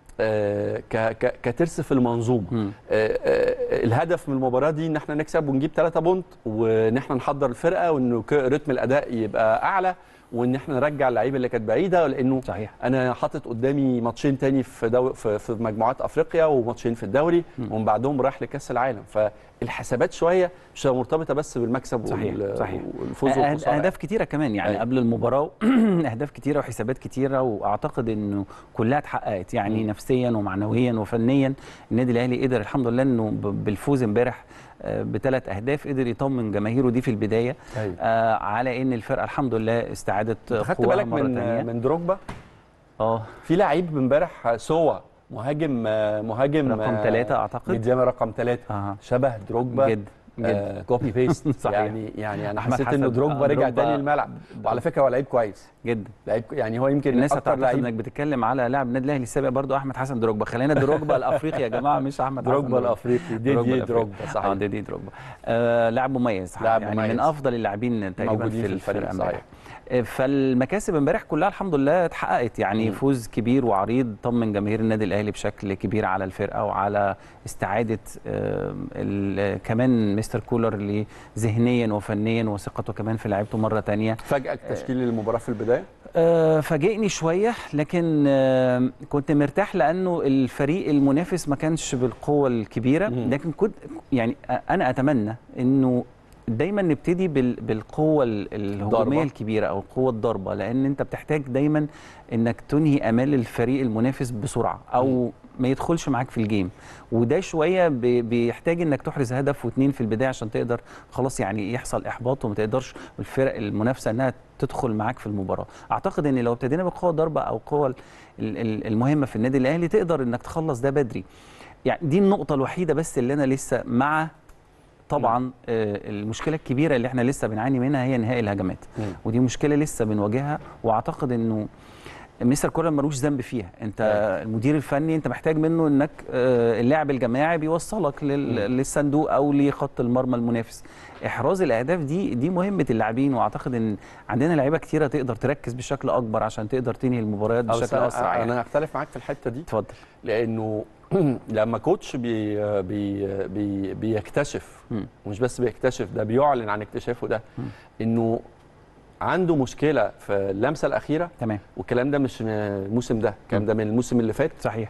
كترس في المنظومه. الهدف من المباراه دي ان احنا نكسب ونجيب 3 بونت، وان احنا نحضر الفرقه، وان رتم الاداء يبقى اعلى، وان احنا نرجع اللعيبه اللي كانت بعيده، لانه صحيح. انا حاطط قدامي ماتشين تاني في مجموعات افريقيا، وماتشين في الدوري، ومن بعدهم رايح لكاس العالم، فالحسابات شويه مش مرتبطه بس بالمكسب. صحيح. والفوز والخساره. اهداف كتيره كمان يعني قبل المباراه اهداف كتيره وحسابات كتيره، واعتقد انه كلها اتحققت يعني نفسيا ومعنويا وفنيا. النادي الاهلي قدر الحمد لله انه بالفوز امبارح ب3 أهداف قدر يطمن جماهيره دي في البدايه. على ان الفرقه الحمد لله استعادت قواها. خدت بالك من دروجبا؟ في لعيب امبارح سوا مهاجم رقم 3 اعتقد، ميدياما رقم 3 شبه دروجبا جدا كوبي بيست. يعني انا حسيت انه دروجبا رجع تاني الملعب، وعلى فكره هو لعيب كويس جدا، لعيب يعني هو يمكن الناس اكتر لعيب. انك بتتكلم على لاعب النادي الاهلي السابق برضو احمد حسن دروجبا، خلينا دروجبا الافريقي يا جماعه مش احمد حسن دروجبا الافريقي. ديدي دروجبا صحيح. ديدي دروجبا لاعب مميز يعني من افضل اللاعبين تقريبا في الفرقه صحيح. فالمكاسب امبارح كلها الحمد لله اتحققت يعني. فوز كبير وعريض طمن جماهير النادي الاهلي بشكل كبير على الفرقه، وعلى استعاده كمان مستر كولر اللي ذهنيا وفنيا وثقته كمان في لعيبته مره ثانيه. فاجئك تشكيل المباراه في البدايه؟ فاجئني شويه، لكن كنت مرتاح لانه الفريق المنافس ما كانش بالقوه الكبيره، لكن كنت يعني انا اتمنى انه دايما نبتدي بالقوه الهجوميه الكبيره او القوه الضاربه، لان انت بتحتاج دايما انك تنهي امال الفريق المنافس بسرعه او ما يدخلش معاك في الجيم، وده شويه بيحتاج انك تحرز هدف و2 في البدايه عشان تقدر خلاص يعني يحصل احباط وما تقدرش الفرق المنافسه انها تدخل معاك في المباراه. اعتقد ان لو ابتدينا بالقوه الضاربه او القوه المهمه في النادي الاهلي تقدر انك تخلص ده بدري. يعني دي النقطه الوحيده بس اللي انا لسه مع طبعا المشكله الكبيره اللي احنا لسه بنعاني منها هي انهاء الهجمات، ودي مشكله لسه بنواجهها، واعتقد انه مستر كولر ملوش ذنب فيها. انت المدير الفني انت محتاج منه انك اللاعب الجماعي بيوصلك للصندوق او لخط المرمى المنافس. احراز الاهداف دي مهمه اللاعبين، واعتقد ان عندنا لعيبه كتيره تقدر تركز بشكل اكبر عشان تقدر تنهي المباريات بشكل اسرع. يعني انا هختلف معاك في الحته دي. اتفضل. لانه لما كوتش بيكتشف، ومش بس بيكتشف، ده بيعلن عن اكتشافه ده، انه عنده مشكله في اللمسه الاخيره. تمام. والكلام ده مش من الموسم ده، الكلام ده من الموسم اللي فات. صحيح.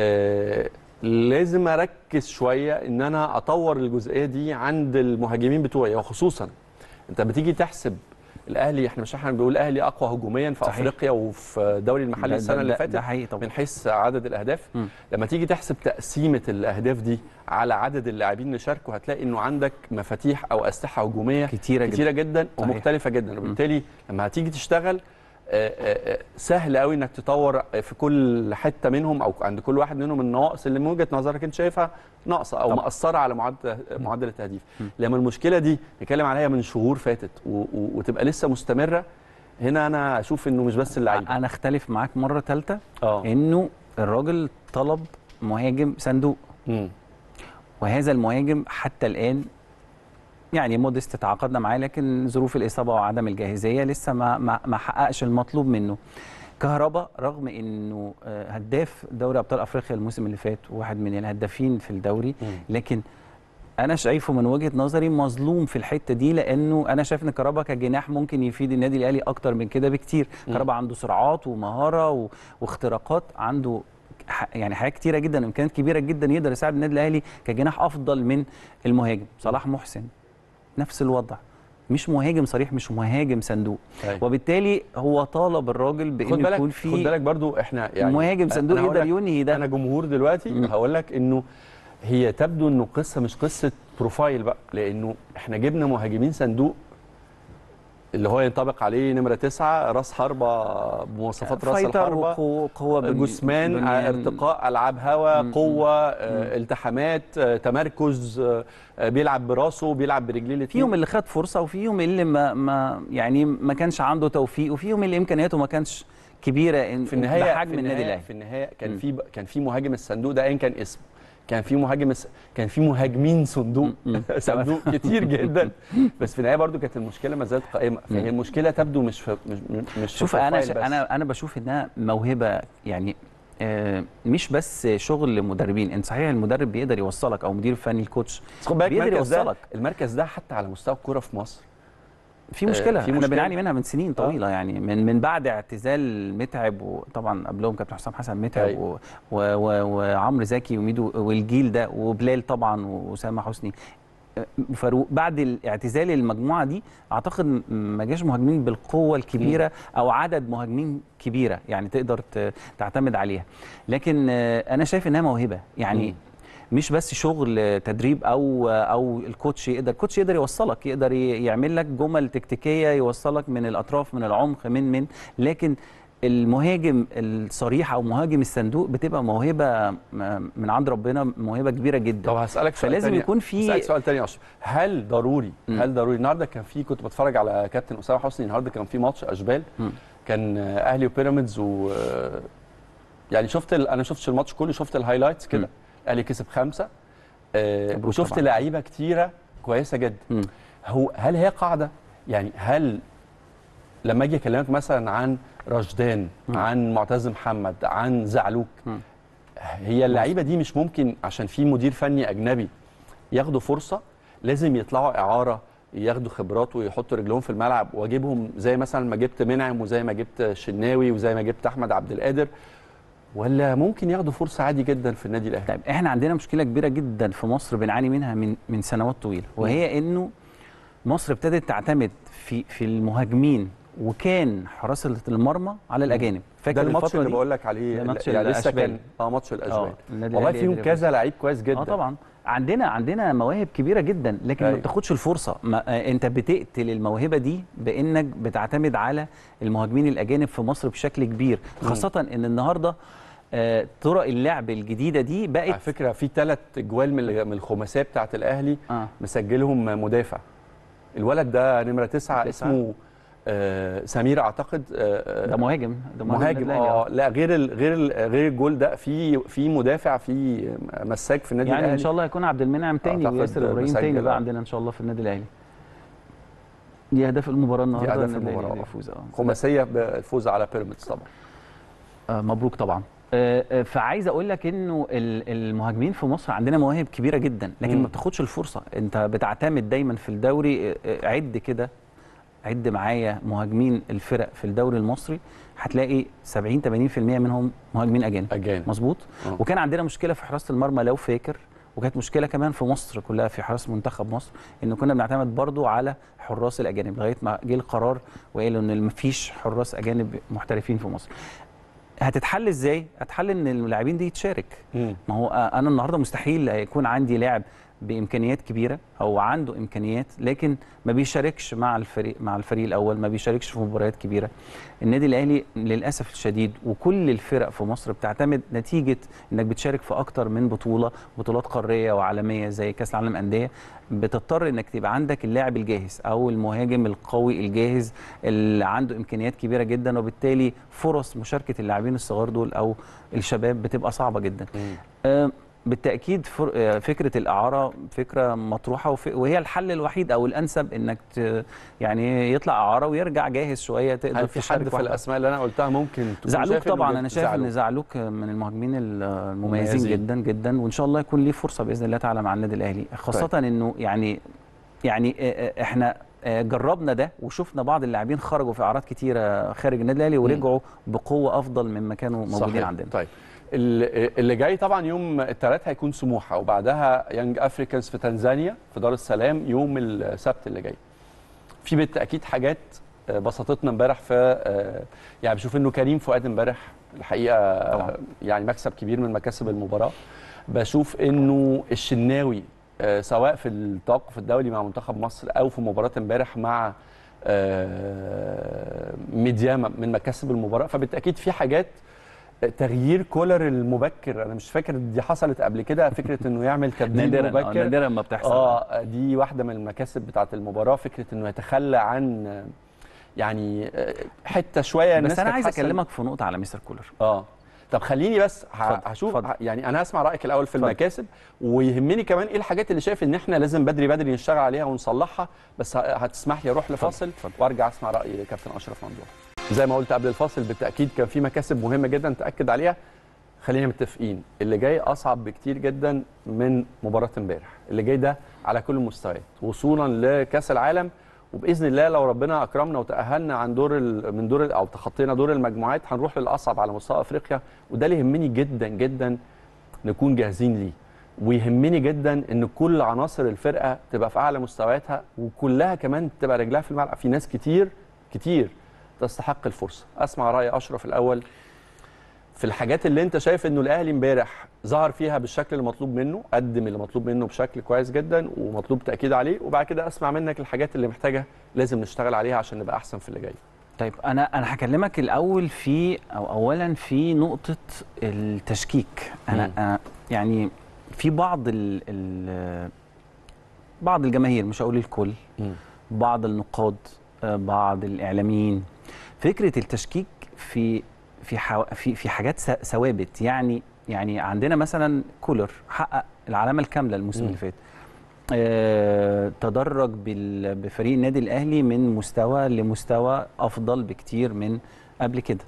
لازم اركز شويه ان انا اطور الجزئيه دي عند المهاجمين بتوعي، وخصوصا انت بتيجي تحسب الاهلي، احنا بنقول الاهلي اقوى هجوميا في صحيح. افريقيا وفي الدوري المحلي السنه اللي فاتت، ده حقيقي طبعا. من حيث عدد الاهداف. لما تيجي تحسب تقسيمه الاهداف دي على عدد اللاعبين اللي شاركوا، هتلاقي انه عندك مفاتيح او اسلحه هجوميه كتيره جدا ومختلفه جدا، وبالتالي لما هتيجي تشتغل سهل قوي انك تطور في كل حته منهم، او عند كل واحد منهم النواقص اللي من وجهه نظرك انت شايفها ناقصه او مأثره على معدل التهديف. لما المشكله دي نتكلم عليها من شهور فاتت وتبقى لسه مستمره، هنا انا اشوف انه مش بس اللعيبه. انا اختلف معاك مره ثالثه انه الراجل طلب مهاجم صندوق، وهذا المهاجم حتى الان يعني موديست تعاقدنا معاه، لكن ظروف الاصابه وعدم الجاهزيه لسه ما حققش المطلوب منه. كهربا رغم انه هداف دوري ابطال افريقيا الموسم اللي فات، وواحد من الهدافين في الدوري، لكن انا شايفه من وجهه نظري مظلوم في الحته دي، لانه انا شايف ان كهربا كجناح ممكن يفيد النادي الاهلي اكتر من كده بكتير. كهربا عنده سرعات ومهاره واختراقات، عنده يعني حاجات كتيره جدا، امكانيات كبيره جدا يقدر يساعد النادي الاهلي كجناح افضل من المهاجم. صلاح محسن نفس الوضع، مش مهاجم صريح، مش مهاجم صندوق. وبالتالي هو طالب الراجل بانه يكون في خد بالك برضو احنا يعني مهاجم صندوق يقدر ينهي ده. انا جمهور دلوقتي هقول لك انه هي تبدو انه قصه مش قصه بروفايل بقى، لانه احنا جبنا مهاجمين صندوق اللي هو ينطبق عليه نمره 9 راس حربه بمواصفات راس الحربه، قوه جسمان، ارتقاء، العاب هوا، قوه، التحامات، تمركز، بيلعب براسه، بيلعب برجليه الاثنين. فيهم اللي خد فرصه وفيهم اللي ما كانش عنده توفيق، وفيهم اللي امكانياته ما كانش كبيره في النهايه بحجم النادي الاهلي. في النهايه كان في مهاجم الصندوق ده ايا كان اسمه، كان في مهاجمين صندوق صندوق كتير جدا، بس في النهايه برضو كانت المشكله ما زالت قائمه. فهي المشكله تبدو مش شوف انا بشوف انها موهبه يعني، مش بس شغل مدربين. ان صحيح المدرب بيقدر يوصلك او مدير فني الكوتش بيقدر يوصلك، المركز ده حتى على مستوى الكوره في مصر في مشكله، احنا بنعاني منها من سنين طويله. يعني من بعد اعتزال متعب، وطبعا قبلهم كابتن حسام حسن متعب وعمرو زكي وميدو والجيل ده وبلال طبعا واسامه حسني فاروق. بعد الاعتزال المجموعه دي اعتقد ما جاش مهاجمين بالقوه الكبيره او عدد مهاجمين كبيره يعني تقدر تعتمد عليها. لكن انا شايف انها موهبه يعني، مش بس شغل تدريب او الكوتش يقدر يوصلك، يقدر يعمل لك جمل تكتيكيه يوصلك من الاطراف من العمق لكن المهاجم الصريح او مهاجم الصندوق بتبقى موهبه من عند ربنا، موهبه كبيره جدا. طب هسالك سؤال فلازم تاني، يكون في سؤال تاني يا اشرف. هل ضروري النهارده كان في، كنت بتفرج على كابتن اسامه حسني النهارده كان في ماتش اشبال، كان اهلي وبيراميدز يعني انا شفتش الماتش كله، شفت الهايلايتس كده. الاهلي كسب 5 وشفت لعيبه كتيره كويسه جدا. هل هي قاعده يعني؟ هل لما اجي اكلمك مثلا عن رشدان، عن معتز محمد، عن زعلوك، هي اللعيبه دي مش ممكن عشان في مدير فني اجنبي ياخدوا فرصه؟ لازم يطلعوا اعاره، ياخدوا خبرات ويحطوا رجلهم في الملعب، واجيبهم زي مثلا ما جبت منعم وزي ما جبت شناوي وزي ما جبت احمد عبد القادر، ولا ممكن ياخدوا فرصه عادي جدا في النادي الاهلي؟ طيب احنا عندنا مشكله كبيره جدا في مصر بنعاني منها من سنوات طويله، وهي انه مصر ابتدت تعتمد في المهاجمين وكان حراسه المرمى على الاجانب. فاكر ده الماتش اللي بقول لك عليه يعني لسه كان ماتش الاشبال والله فيهم كذا لعيب كويس جدا. طبعا عندنا مواهب كبيره جدا، لكن ما بتاخدش الفرصه. انت بتقتل الموهبه دي بانك بتعتمد على المهاجمين الاجانب في مصر بشكل كبير، خاصه ان النهارده طرق اللعب الجديده دي بقت على فكره في 3 اجوال من الخماسيه بتاعه الاهلي مسجلهم مدافع. الولد ده نمره 9 اسمه سمير اعتقد. ده مهاجم لا غير الجول ده في مدافع، في مساك في النادي يعني الاهلي. ان شاء الله هيكون عبد المنعم تاني وياسر ابراهيم تاني بقى عندنا ان شاء الله في النادي الاهلي. دي اهداف المباراه النهارده، دي اهداف المباراه يفوز خماسيه بالفوز على بيراميدز طبعا. مبروك طبعا. فعايز اقول لك انه المهاجمين في مصر عندنا مواهب كبيره جدا، لكن ما بتاخدش الفرصه. انت بتعتمد دايما في الدوري، عد معايا مهاجمين الفرق في الدوري المصري، هتلاقي 70-80% منهم مهاجمين اجانب. مظبوط. وكان عندنا مشكله في حراسه المرمى لو فاكر، وكانت مشكله كمان في مصر كلها في حراسه منتخب مصر، انه كنا بنعتمد برضو على حراس الاجانب لغايه ما جه القرار وقالوا ان مفيش حراس اجانب محترفين في مصر. هتتحل ازاي؟ هتحل ان اللاعبين دي تشارك. ما هو انا النهارده مستحيل يكون عندي لاعب بامكانيات كبيره او عنده امكانيات لكن ما بيشاركش مع الفريق الاول، ما بيشاركش في مباريات كبيره. النادي الاهلي للاسف الشديد وكل الفرق في مصر بتعتمد نتيجه انك بتشارك في اكتر من بطولات قاريه وعالميه زي كاس العالم انديه، بتضطر انك تبقى عندك اللاعب الجاهز او المهاجم القوي الجاهز اللي عنده امكانيات كبيره جدا، وبالتالي فرص مشاركه اللاعبين الصغار دول او الشباب بتبقى صعبه جدا. بالتاكيد فكره الاعاره فكره مطروحه، وهي الحل الوحيد او الانسب انك يعني يطلع اعاره ويرجع جاهز شويه تقدر هل في حد في الاسماء اللي انا قلتها ممكن تكون زعلوك؟ طبعا انا شايف ان زعلوك من المهاجمين المميزين جدا جدا، وان شاء الله يكون ليه فرصه باذن الله تعالى مع النادي الاهلي، خاصه انه يعني احنا جربنا ده وشفنا بعض اللاعبين خرجوا في اعارات كتيره خارج النادي الاهلي ورجعوا بقوه افضل مما كانوا موجودين عندنا. طيب اللي جاي طبعا يوم الثلاث هيكون سموحه، وبعدها يانج افريكانز في تنزانيا في دار السلام يوم السبت اللي جاي. في بالتاكيد حاجات بسطتنا امبارح في يعني بشوف انه كريم فؤاد امبارح الحقيقه طبعا يعني مكسب كبير من مكاسب المباراه. بشوف انه الشناوي سواء في التوقف الدولي مع منتخب مصر او في مباراه امبارح مع ميديا من مكاسب المباراه. فبالتاكيد في حاجات، تغيير كولر المبكر، انا مش فاكر دي حصلت قبل كده، فكره انه يعمل تبديل مبكر نادرا ما بتحصل. دي واحده من المكاسب بتاعه المباراه، فكره انه يتخلى عن يعني حته شويه الناس. بس انا عايز اكلمك في نقطه على مستر كولر. طب خليني بس هشوف يعني انا هسمع رايك الاول في المكاسب، ويهمني كمان ايه الحاجات اللي شايف ان احنا لازم بدري بدري نشتغل عليها ونصلحها. بس هتسمح لي اروح لفاصل وارجع اسمع راي كابتن اشرف ممدوح. زي ما قلت قبل الفاصل، بالتاكيد كان في مكاسب مهمه جدا تاكد عليها. خلينا متفقين اللي جاي اصعب بكتير جدا من مباراه امبارح. اللي جاي ده على كل المستويات وصولا لكاس العالم، وباذن الله لو ربنا اكرمنا وتاهلنا عن من دور او تخطينا دور المجموعات هنروح للاصعب على مستوى افريقيا. وده اللي يهمني جدا جدا نكون جاهزين ليه، ويهمني جدا ان كل عناصر الفرقه تبقى في اعلى مستوياتها، وكلها كمان تبقى رجلها في الملعب. في ناس كتير كتير تستحق الفرصه. اسمع راي اشرف الاول في الحاجات اللي انت شايف انه الاهلي امبارح ظهر فيها بالشكل المطلوب منه، قدم اللي مطلوب منه بشكل كويس جدا ومطلوب تاكيد عليه، وبعد كده اسمع منك الحاجات اللي محتاجه لازم نشتغل عليها عشان نبقى احسن في اللي جاي. طيب انا هكلمك الاول اولا في نقطه التشكيك. انا يعني في بعض الجماهير، مش هقول الكل، بعض النقاد، بعض الاعلاميين، فكره التشكيك في حاجات ثوابت. يعني عندنا مثلا كولر حقق العلامه الكامله الموسم اللي فات، تدرج بفريق النادي الاهلي من مستوى لمستوى افضل بكتير من قبل كده،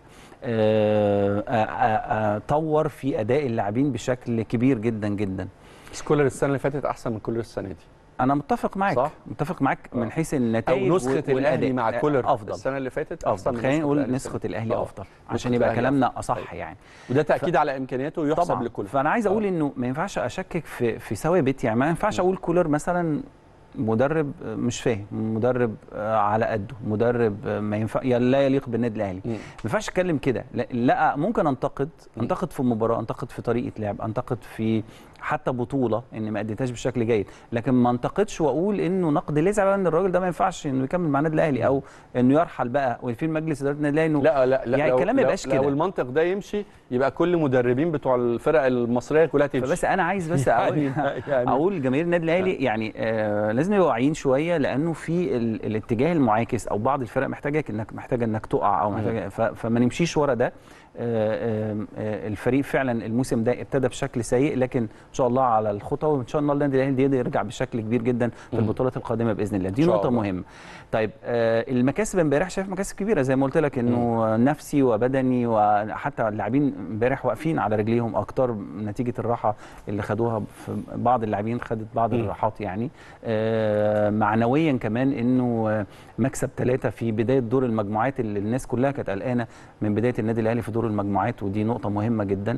طور في اداء اللاعبين بشكل كبير جدا جدا. بس كولر السنه اللي فاتت احسن من كولر السنه دي. انا متفق معاك، صح؟ متفق معاك من حيث النتائج او نسخه الاهلي مع كولر افضل السنه اللي فاتت افضل. خلينا نقول نسخه الاهلي افضل عشان يبقى كلامنا اصح يعني. وده تاكيد على امكانياته يحسب لكولر. فانا عايز اقول انه ما ينفعش اشكك في ثوابت. يعني ما ينفعش اقول كولر مثلا مدرب مش فاهم، مدرب على قده، مدرب ما ينفع لا يليق بالنادي الاهلي. ما ينفعش اتكلم كده. لا ممكن انتقد في مباراه، انتقد في طريقه لعب، انتقد في حتى بطوله ان ما اديتهاش بشكل جيد، لكن ما انتقدش واقول انه نقد لازم ان الراجل ده ما ينفعش انه يكمل مع النادي الاهلي او انه يرحل بقى وفي مجلس اداره النادي الاهلي. لا يعني الكلام ما يبقاش كده. لو المنطق ده يمشي يبقى كل مدربين بتوع الفرق المصريه كلها تمشي. فبس انا عايز بس اقول جماهير النادي الاهلي يعني لازم يبقوا واعيين شويه، لانه في الاتجاه المعاكس او بعض الفرق محتاجه انك تقع او محتاجه، فما نمشيش ورا ده. الفريق فعلا الموسم ده ابتدى بشكل سيء، لكن ان شاء الله على الخطى، وان شاء الله النادي الاهلي يقدر يرجع بشكل كبير جدا في البطولات القادمه باذن الله. دي نقطه مهمه. طيب المكاسب امبارح شايف مكاسب كبيره زي ما قلت لك، انه نفسي وبدني، وحتى اللاعبين امبارح واقفين على رجليهم اكتر نتيجه الراحه اللي خدوها. في بعض اللاعبين خدت بعض الراحات يعني. معنويا كمان انه مكسب 3 في بدايه دور المجموعات اللي الناس كلها كانت قلقانه من بدايه النادي الاهلي في دور المجموعات، ودي نقطه مهمه جدا.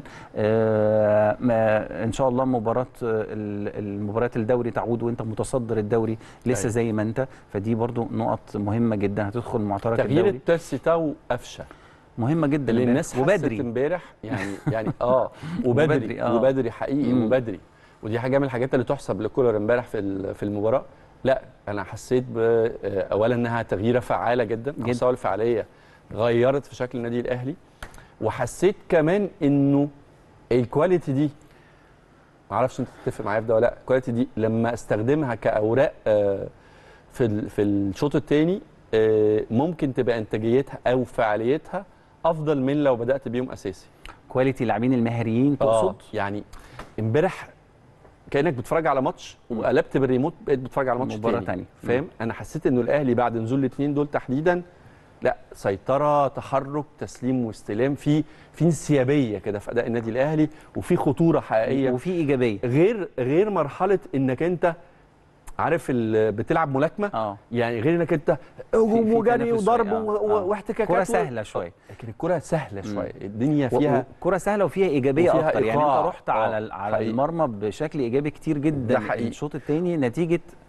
ان شاء الله المباريات الدوري تعود وانت متصدر الدوري لسه زي ما انت، فدي برضو نقط مهمه جدا. هتدخل معترك الدوري. تغيير الترسي تاو قفشه مهمه جدا اللي الناس وبدري امبارح يعني وبدري حقيقي وبدري، ودي حاجه من الحاجات اللي تحسب لكولر امبارح في المباراه. لا انا حسيت اولا انها تغييره فعاله جدا، مستوى الفعاليه غيرت في شكل النادي الاهلي، وحسيت كمان انه الكواليتي دي، معرفش انت تتفق معايا في ده ولا لا، الكواليتي دي لما استخدمها كاوراق في الشوط الثاني ممكن تبقى انتاجيتها او فعاليتها افضل من لو بدات بيهم اساسي. كواليتي اللاعبين المهاريين تقصد؟ يعني امبارح كانك بتتفرج على ماتش وقلبت بالريموت بقيت بتتفرج على ماتش تاني. فاهم؟ انا حسيت انه الاهلي بعد نزول الاثنين دول تحديدا، لا سيطره، تحرك، تسليم واستلام، في انسيابيه كده في اداء النادي الاهلي، وفي خطوره حقيقيه وفي ايجابيه، غير مرحله انك انت عارف بتلعب ملاكمه. يعني غير انك انت هجوم وجري وضرب واحتكاكات. كره سهله شويه، لكن الكره سهله شويه، الدنيا فيها كره سهله وفيها ايجابيه وفيها اكتر. يعني انت رحت على المرمى بشكل ايجابي كتير جدا الشوط الثاني نتيجه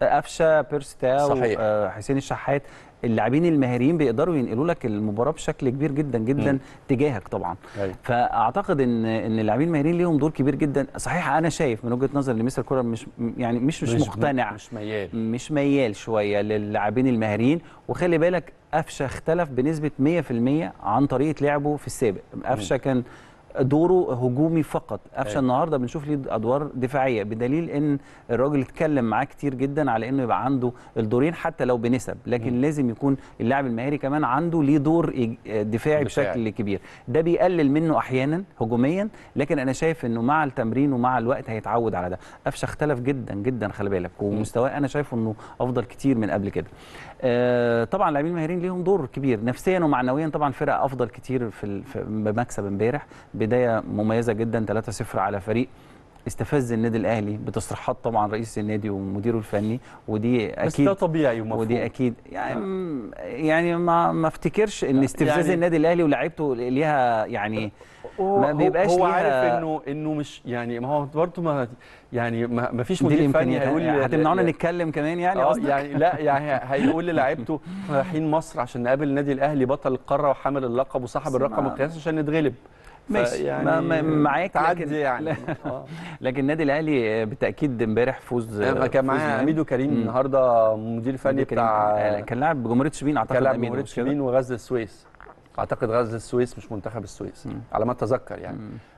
قفشه، بيرستاو، صحيح. حسين الشحات، اللاعبين المهاريين بيقدروا ينقلوا لك المباراه بشكل كبير جدا جدا تجاهك طبعا. أيوة. فاعتقد ان اللاعبين المهاريين ليهم دور كبير جدا. صحيح انا شايف من وجهه نظري ان مستر كولر مش مقتنع، مش ميال شويه للاعبين المهاريين. وخلي بالك قفشه اختلف بنسبه 100% عن طريقه لعبه في السابق. قفشه كان دوره هجومي فقط، قفشه النهارده بنشوف ليه ادوار دفاعيه، بدليل ان الراجل اتكلم معاه كتير جدا على انه يبقى عنده الدورين حتى لو بنسب، لكن لازم يكون اللاعب المهاري كمان عنده ليه دور دفاعي بشكل كبير. ده بيقلل منه احيانا هجوميا، لكن انا شايف انه مع التمرين ومع الوقت هيتعود على ده. قفشه اختلف جدا جدا خلي بالك، ومستواه انا شايفه انه افضل كتير من قبل كده. طبعا اللاعبين المهاريين ليهم دور كبير نفسيا ومعنويا. طبعا الفرقه افضل كتير في بمكسب امبارح، بدايه مميزه جدا 3-0 على فريق استفز النادي الاهلي بتصريحات طبعا رئيس النادي ومديره الفني، ودي اكيد بس ده طبيعي ومفهوم، ودي اكيد يعني ما افتكرش ان استفزاز يعني النادي الاهلي ولاعيبته ليها يعني ما بيبقاش هو ليها. عارف انه مش يعني ما هو برضه ما فيش مدير فني هيقول هتمنعونا نتكلم كمان يعني قصدك؟ يعني لا يعني هيقول للاعيبته احنا رايحين مصر عشان نقابل النادي الاهلي بطل القاره وحامل اللقب وصاحب الرقم القياسي عشان نتغلب. ماشي يعني معاك، لكن يعني لكن النادي الاهلي بالتاكيد امبارح فوز. كان معايا ميدو كريم النهارده مدير فني بتاع كان لاعب بجمهوريه شبين اعتقد، كان لاعب بجمهوريه شبين وغزل السويس، اعتقد غزل السويس مش منتخب السويس على ما اتذكر يعني.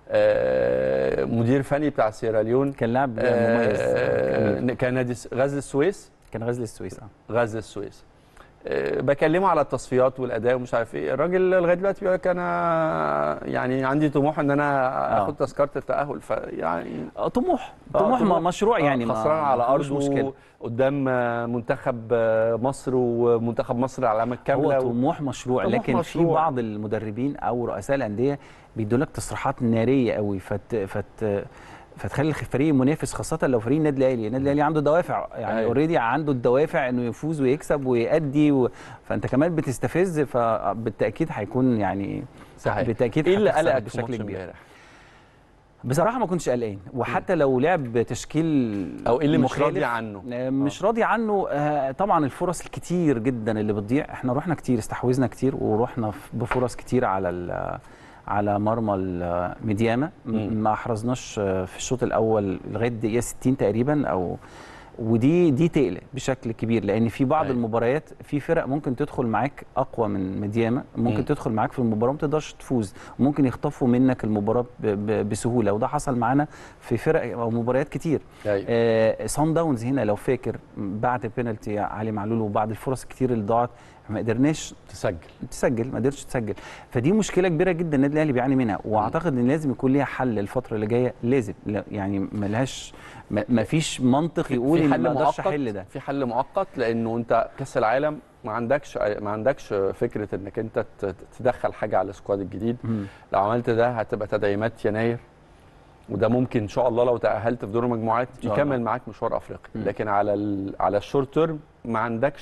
مدير فني بتاع سيراليون، كان لاعب مميز، كان نادي غزل السويس، كان غزل السويس غزل السويس. بكلمه على التصفيات والاداء ومش عارف ايه، الراجل لغايه دلوقتي بيقول لك انا يعني عندي طموح ان انا اخد تذكره التاهل. فيعني طموح مشروع يعني، خسران على ارضه قدام منتخب مصر ومنتخب مصر على علامه كامله. هو طموح مشروع، لكن في بعض المدربين او رؤساء الانديه بيدوا لك تصريحات ناريه قوي فتخلي الفريق منافس، خاصه لو فريق النادي الاهلي. النادي الاهلي عنده دوافع يعني اوريدي عنده الدوافع انه يفوز ويكسب ويأدي فانت كمان بتستفز، فبالتاكيد هيكون يعني صحيح. بالتاكيد ايه اللي قلقك بشكل كبير؟ بصراحه ما كنتش قلقان، وحتى لو لعب تشكيل او ايه اللي مش راضي عنه؟ مش راضي عنه طبعا الفرص الكتير جدا اللي بتضيع. احنا رحنا كتير، استحوذنا كتير، ورحنا بفرص كتير على مرمى الميدياما، ما احرزناش في الشوط الاول لغايه دقيقه 60 تقريبا ودي تقلق بشكل كبير، لان في بعض المباريات في فرق ممكن تدخل معاك اقوى من ميدياما، ممكن تدخل معاك في المباراه وما تقدرش تفوز، وممكن يخطفوا منك المباراه بسهوله، وده حصل معانا في فرق او مباريات كتير. صن داونز هنا لو فاكر بعد البينالتي علي معلول وبعد الفرص الكتير اللي ضاعت ما قدرناش تسجل، ما قدرتش تسجل. فدي مشكله كبيره جدا النادي الاهلي بيعاني منها، واعتقد ان لازم يكون ليها حل الفتره اللي جايه. لازم يعني ما فيش منطق يقول ان ما اقدرش احل ده. في حل مؤقت، لانه انت كاس العالم ما عندكش فكره انك انت تدخل حاجه على السكواد الجديد. لو عملت ده هتبقى تدعيمات يناير، وده ممكن ان شاء الله لو تاهلت في دور المجموعات يكمل معاك مشوار افريقيا. لكن على الشورت تيرم ما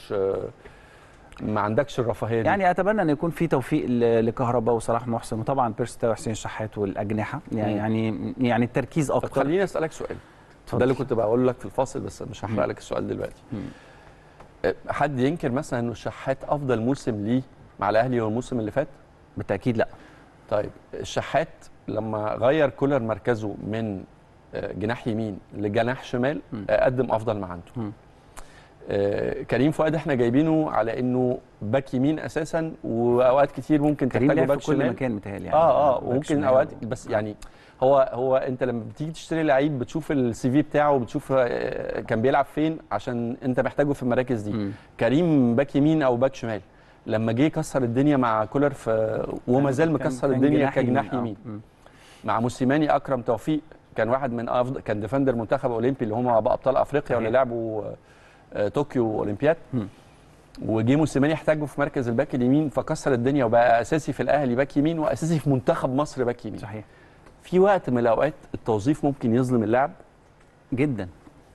عندكش الرفاهيه دي. يعني اتمنى ان يكون في توفيق لكهرباء وصلاح محسن، وطبعا بيرستاو وحسين الشحات والاجنحه، يعني التركيز اكتر. طب خليني اسالك سؤال، ده اللي كنت بقول لك في الفاصل بس مش هحرق لك السؤال دلوقتي. حد ينكر مثلا انه الشحات افضل موسم ليه مع الاهلي هو الموسم اللي فات؟ بالتاكيد لا. طيب الشحات لما غير كولر مركزه من جناح يمين لجناح شمال قدم افضل ما عنده. كريم فؤاد احنا جايبينه على انه باك يمين اساسا، واوقات كتير ممكن تحتاجه باك شمال. كل مكان متهيألي يعني وممكن اوقات بس يعني هو انت لما بتيجي تشتري لعيب بتشوف السي في بتاعه وبتشوف كان بيلعب فين عشان انت محتاجه في المراكز دي. كريم باك يمين او باك شمال، لما جه كسر الدنيا مع كولر وما زال مكسر الدنيا كجناح يمين. مع موسيماني اكرم توفيق كان واحد من افضل، كان ديفندر منتخب اولمبي اللي هم بقى ابطال افريقيا واللي لعبوا طوكيو اولمبياد. وجي موسيماني احتاجه في مركز الباك اليمين فكسر الدنيا وبقى اساسي في الاهلي باك يمين واساسي في منتخب مصر باك يمين. صحيح. في وقت من الاوقات التوظيف ممكن يظلم اللاعب جدا،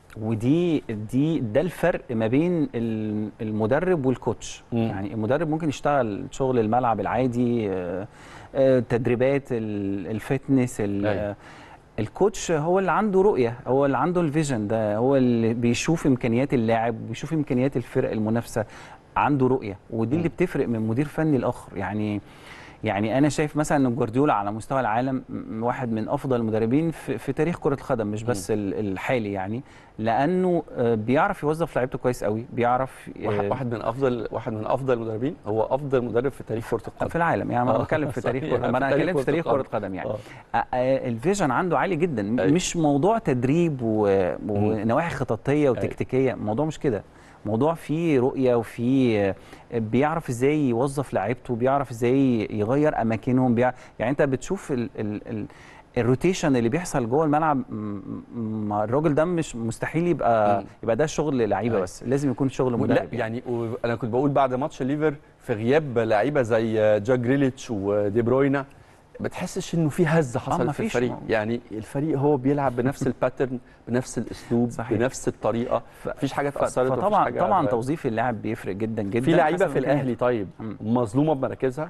ده الفرق ما بين المدرب والكوتش. يعني المدرب ممكن يشتغل شغل الملعب العادي، تدريبات الفتنس، الكوتش هو اللي عنده رؤيه، هو اللي عنده الفيجن ده، هو اللي بيشوف امكانيات اللاعب وبيشوف امكانيات الفرق المنافسه، عنده رؤيه، ودي اللي بتفرق من مدير فني لاخر. يعني انا شايف مثلا ان جوارديولا على مستوى العالم واحد من افضل المدربين في تاريخ كره القدم، مش بس الحالي يعني، لانه بيعرف يوظف لعيبته كويس قوي، بيعرف واحد من افضل المدربين، هو افضل مدرب في تاريخ كره القدم في العالم يعني. ما بتكلم في تاريخ كره، ما انا اتكلمت في تاريخ كره القدم يعني. الفيجن عنده عالي جدا، مش موضوع تدريب ونواحي خططيه وتكتيكيه، الموضوع مش كده، موضوع فيه رؤيه وفيه بيعرف ازاي يوظف لعيبته، بيعرف ازاي يغير اماكنهم، يعني انت بتشوف الروتيشن اللي بيحصل جوه الملعب. الراجل ده مش مستحيل يبقى ده شغل لعيبه بس، لازم يكون شغل مدرب يعني انا كنت بقول بعد ماتش الليفر في غياب لعيبه زي جاك جريليتش ودي بروينا، ما بتحسش انه في هزه حصلت في الفريق. يعني الفريق هو بيلعب بنفس الباترن، بنفس الاسلوب، صحيح. بنفس الطريقه، مفيش حاجه اتاثرت. طبعا توظيف اللاعب بيفرق جدا جدا. في لعيبه في الاهلي طيب مظلومه بمراكزها،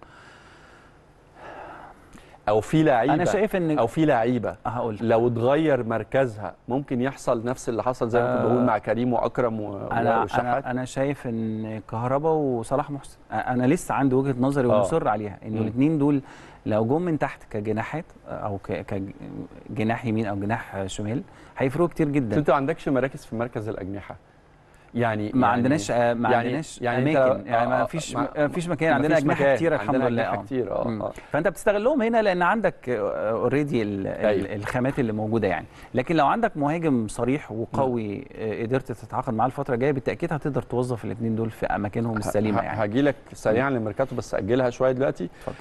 او في لعيبه انا شايف ان او في لعيبه لو اتغير مركزها ممكن يحصل نفس اللي حصل زي ما كنت بقول مع كريم واكرم وشحات. انا شايف ان كهربا وصلاح محسن، انا لسه عندي وجهه نظري ومصر عليها انه الاثنين دول لو جم من تحت كجناحات او كجناح يمين او جناح شمال هيفرقوا كتير جدا. انت ما عندكش مراكز في مركز الاجنحه يعني ما عندناش اماكن، يعني ما فيش مكان، عندنا اجنحه كتير الحمد لله كتير فانت بتستغلهم هنا لان عندك اوريدي الخامات اللي موجوده يعني. لكن لو عندك مهاجم صريح وقوي قدرت تتعاقد معاه الفتره الجايه بالتاكيد هتقدر توظف الاثنين دول في اماكنهم السليمه يعني. هاجي لك سريعا للميركاتو بس اجلها شويه دلوقتي. اتفضل.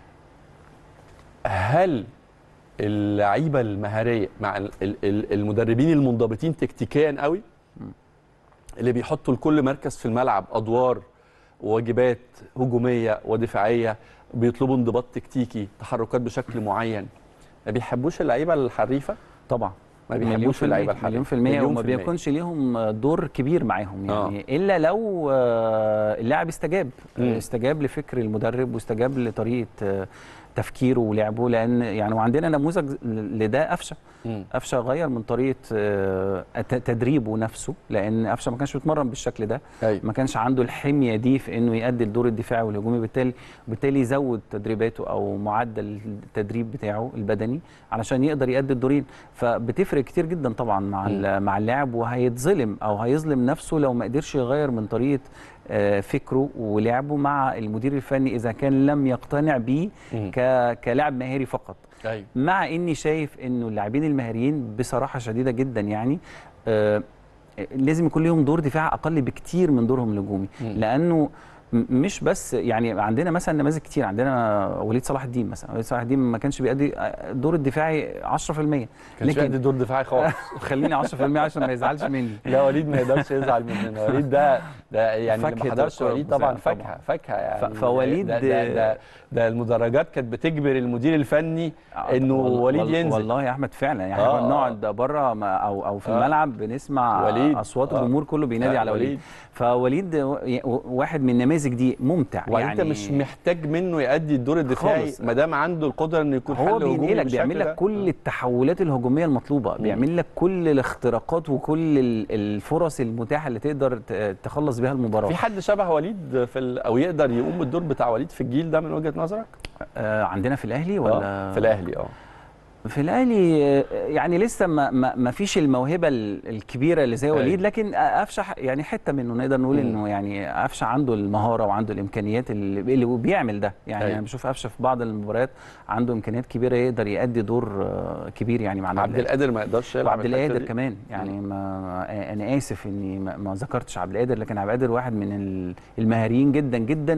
هل اللعيبه المهاريه مع المدربين المنضبطين تكتيكيا قوي اللي بيحطوا لكل مركز في الملعب ادوار وواجبات هجوميه ودفاعيه، بيطلبوا انضباط تكتيكي، تحركات بشكل معين، ما بيحبوش اللعيبه الحريفه؟ طبعا ما بيحبوش اللعيبه الحريفه مليون في المية، وما بيكونش ليهم دور كبير معاهم يعني الا لو اللاعب استجاب لفكر المدرب واستجاب لطريقه تفكيره ولعبه. لان يعني وعندنا نموذج لده قفشه غير من طريقه تدريبه نفسه، لان قفشه ما كانش بيتمرن بالشكل ده، ما كانش عنده الحميه دي في انه يؤدي الدور الدفاعي والهجومي، بالتالي يزود تدريباته او معدل التدريب بتاعه البدني علشان يقدر يؤدي الدورين. فبتفرق كتير جدا طبعا مع اللاعب، وهيتظلم او هيظلم نفسه لو ما قدرش يغير من طريقه فكره ولعبه مع المدير الفني اذا كان لم يقتنع بيه كلاعب مهاري فقط. مع اني شايف انه اللاعبين المهاريين بصراحه شديده جدا يعني لازم يكون لهم دور دفاع اقل بكتير من دورهم الهجومي، لانه مش بس يعني عندنا مثلا نماذج كتير. عندنا وليد صلاح الدين مثلا، وليد صلاح الدين ما كانش بيأدي الدور الدفاعي 10%، كانش بيأدي دور دفاعي خالص. خليني 10% عشان ما يزعلش مني. لا وليد ما يقدرش يزعل مننا، وليد ده يعني اللي ما حضرش وليد طبعا فاكهه يعني. فوليد ده المدرجات كانت بتجبر المدير الفني انه وليد ينزل. والله يا احمد فعلا يعني احنا بنقعد بره او في الملعب بنسمع اصوات الجمهور كله بينادي على وليد. فوليد واحد من النماذج دي ممتع يعني. وانت مش محتاج منه يؤدي الدور الدفاعي ما دام عنده القدره انه يكون حل هجومي. بيعمل لك كل التحولات الهجوميه المطلوبه، بيعمل لك كل الاختراقات وكل الفرص المتاحه اللي تقدر تخلص بها المباراه. في حد شبه وليد او يقدر يقوم بالدور بتاع وليد في الجيل ده من وجهه نظرك؟ عندنا في الاهلي ولا في الاهلي؟ في الاهلي يعني لسه ما فيش الموهبه الكبيره اللي زي وليد، لكن قفشه يعني حته منه نقدر نقول انه يعني قفشه عنده المهاره وعنده الامكانيات اللي بيعمل ده يعني. انا بشوف قفشه في بعض المباريات عنده امكانيات كبيره يقدر يؤدي دور كبير يعني مع عبد القادر ما يقدرش يلعب. عبد القادر كمان يعني انا اسف اني ما ذكرتش عبد القادر، لكن عبد القادر واحد من المهاريين جدا جدا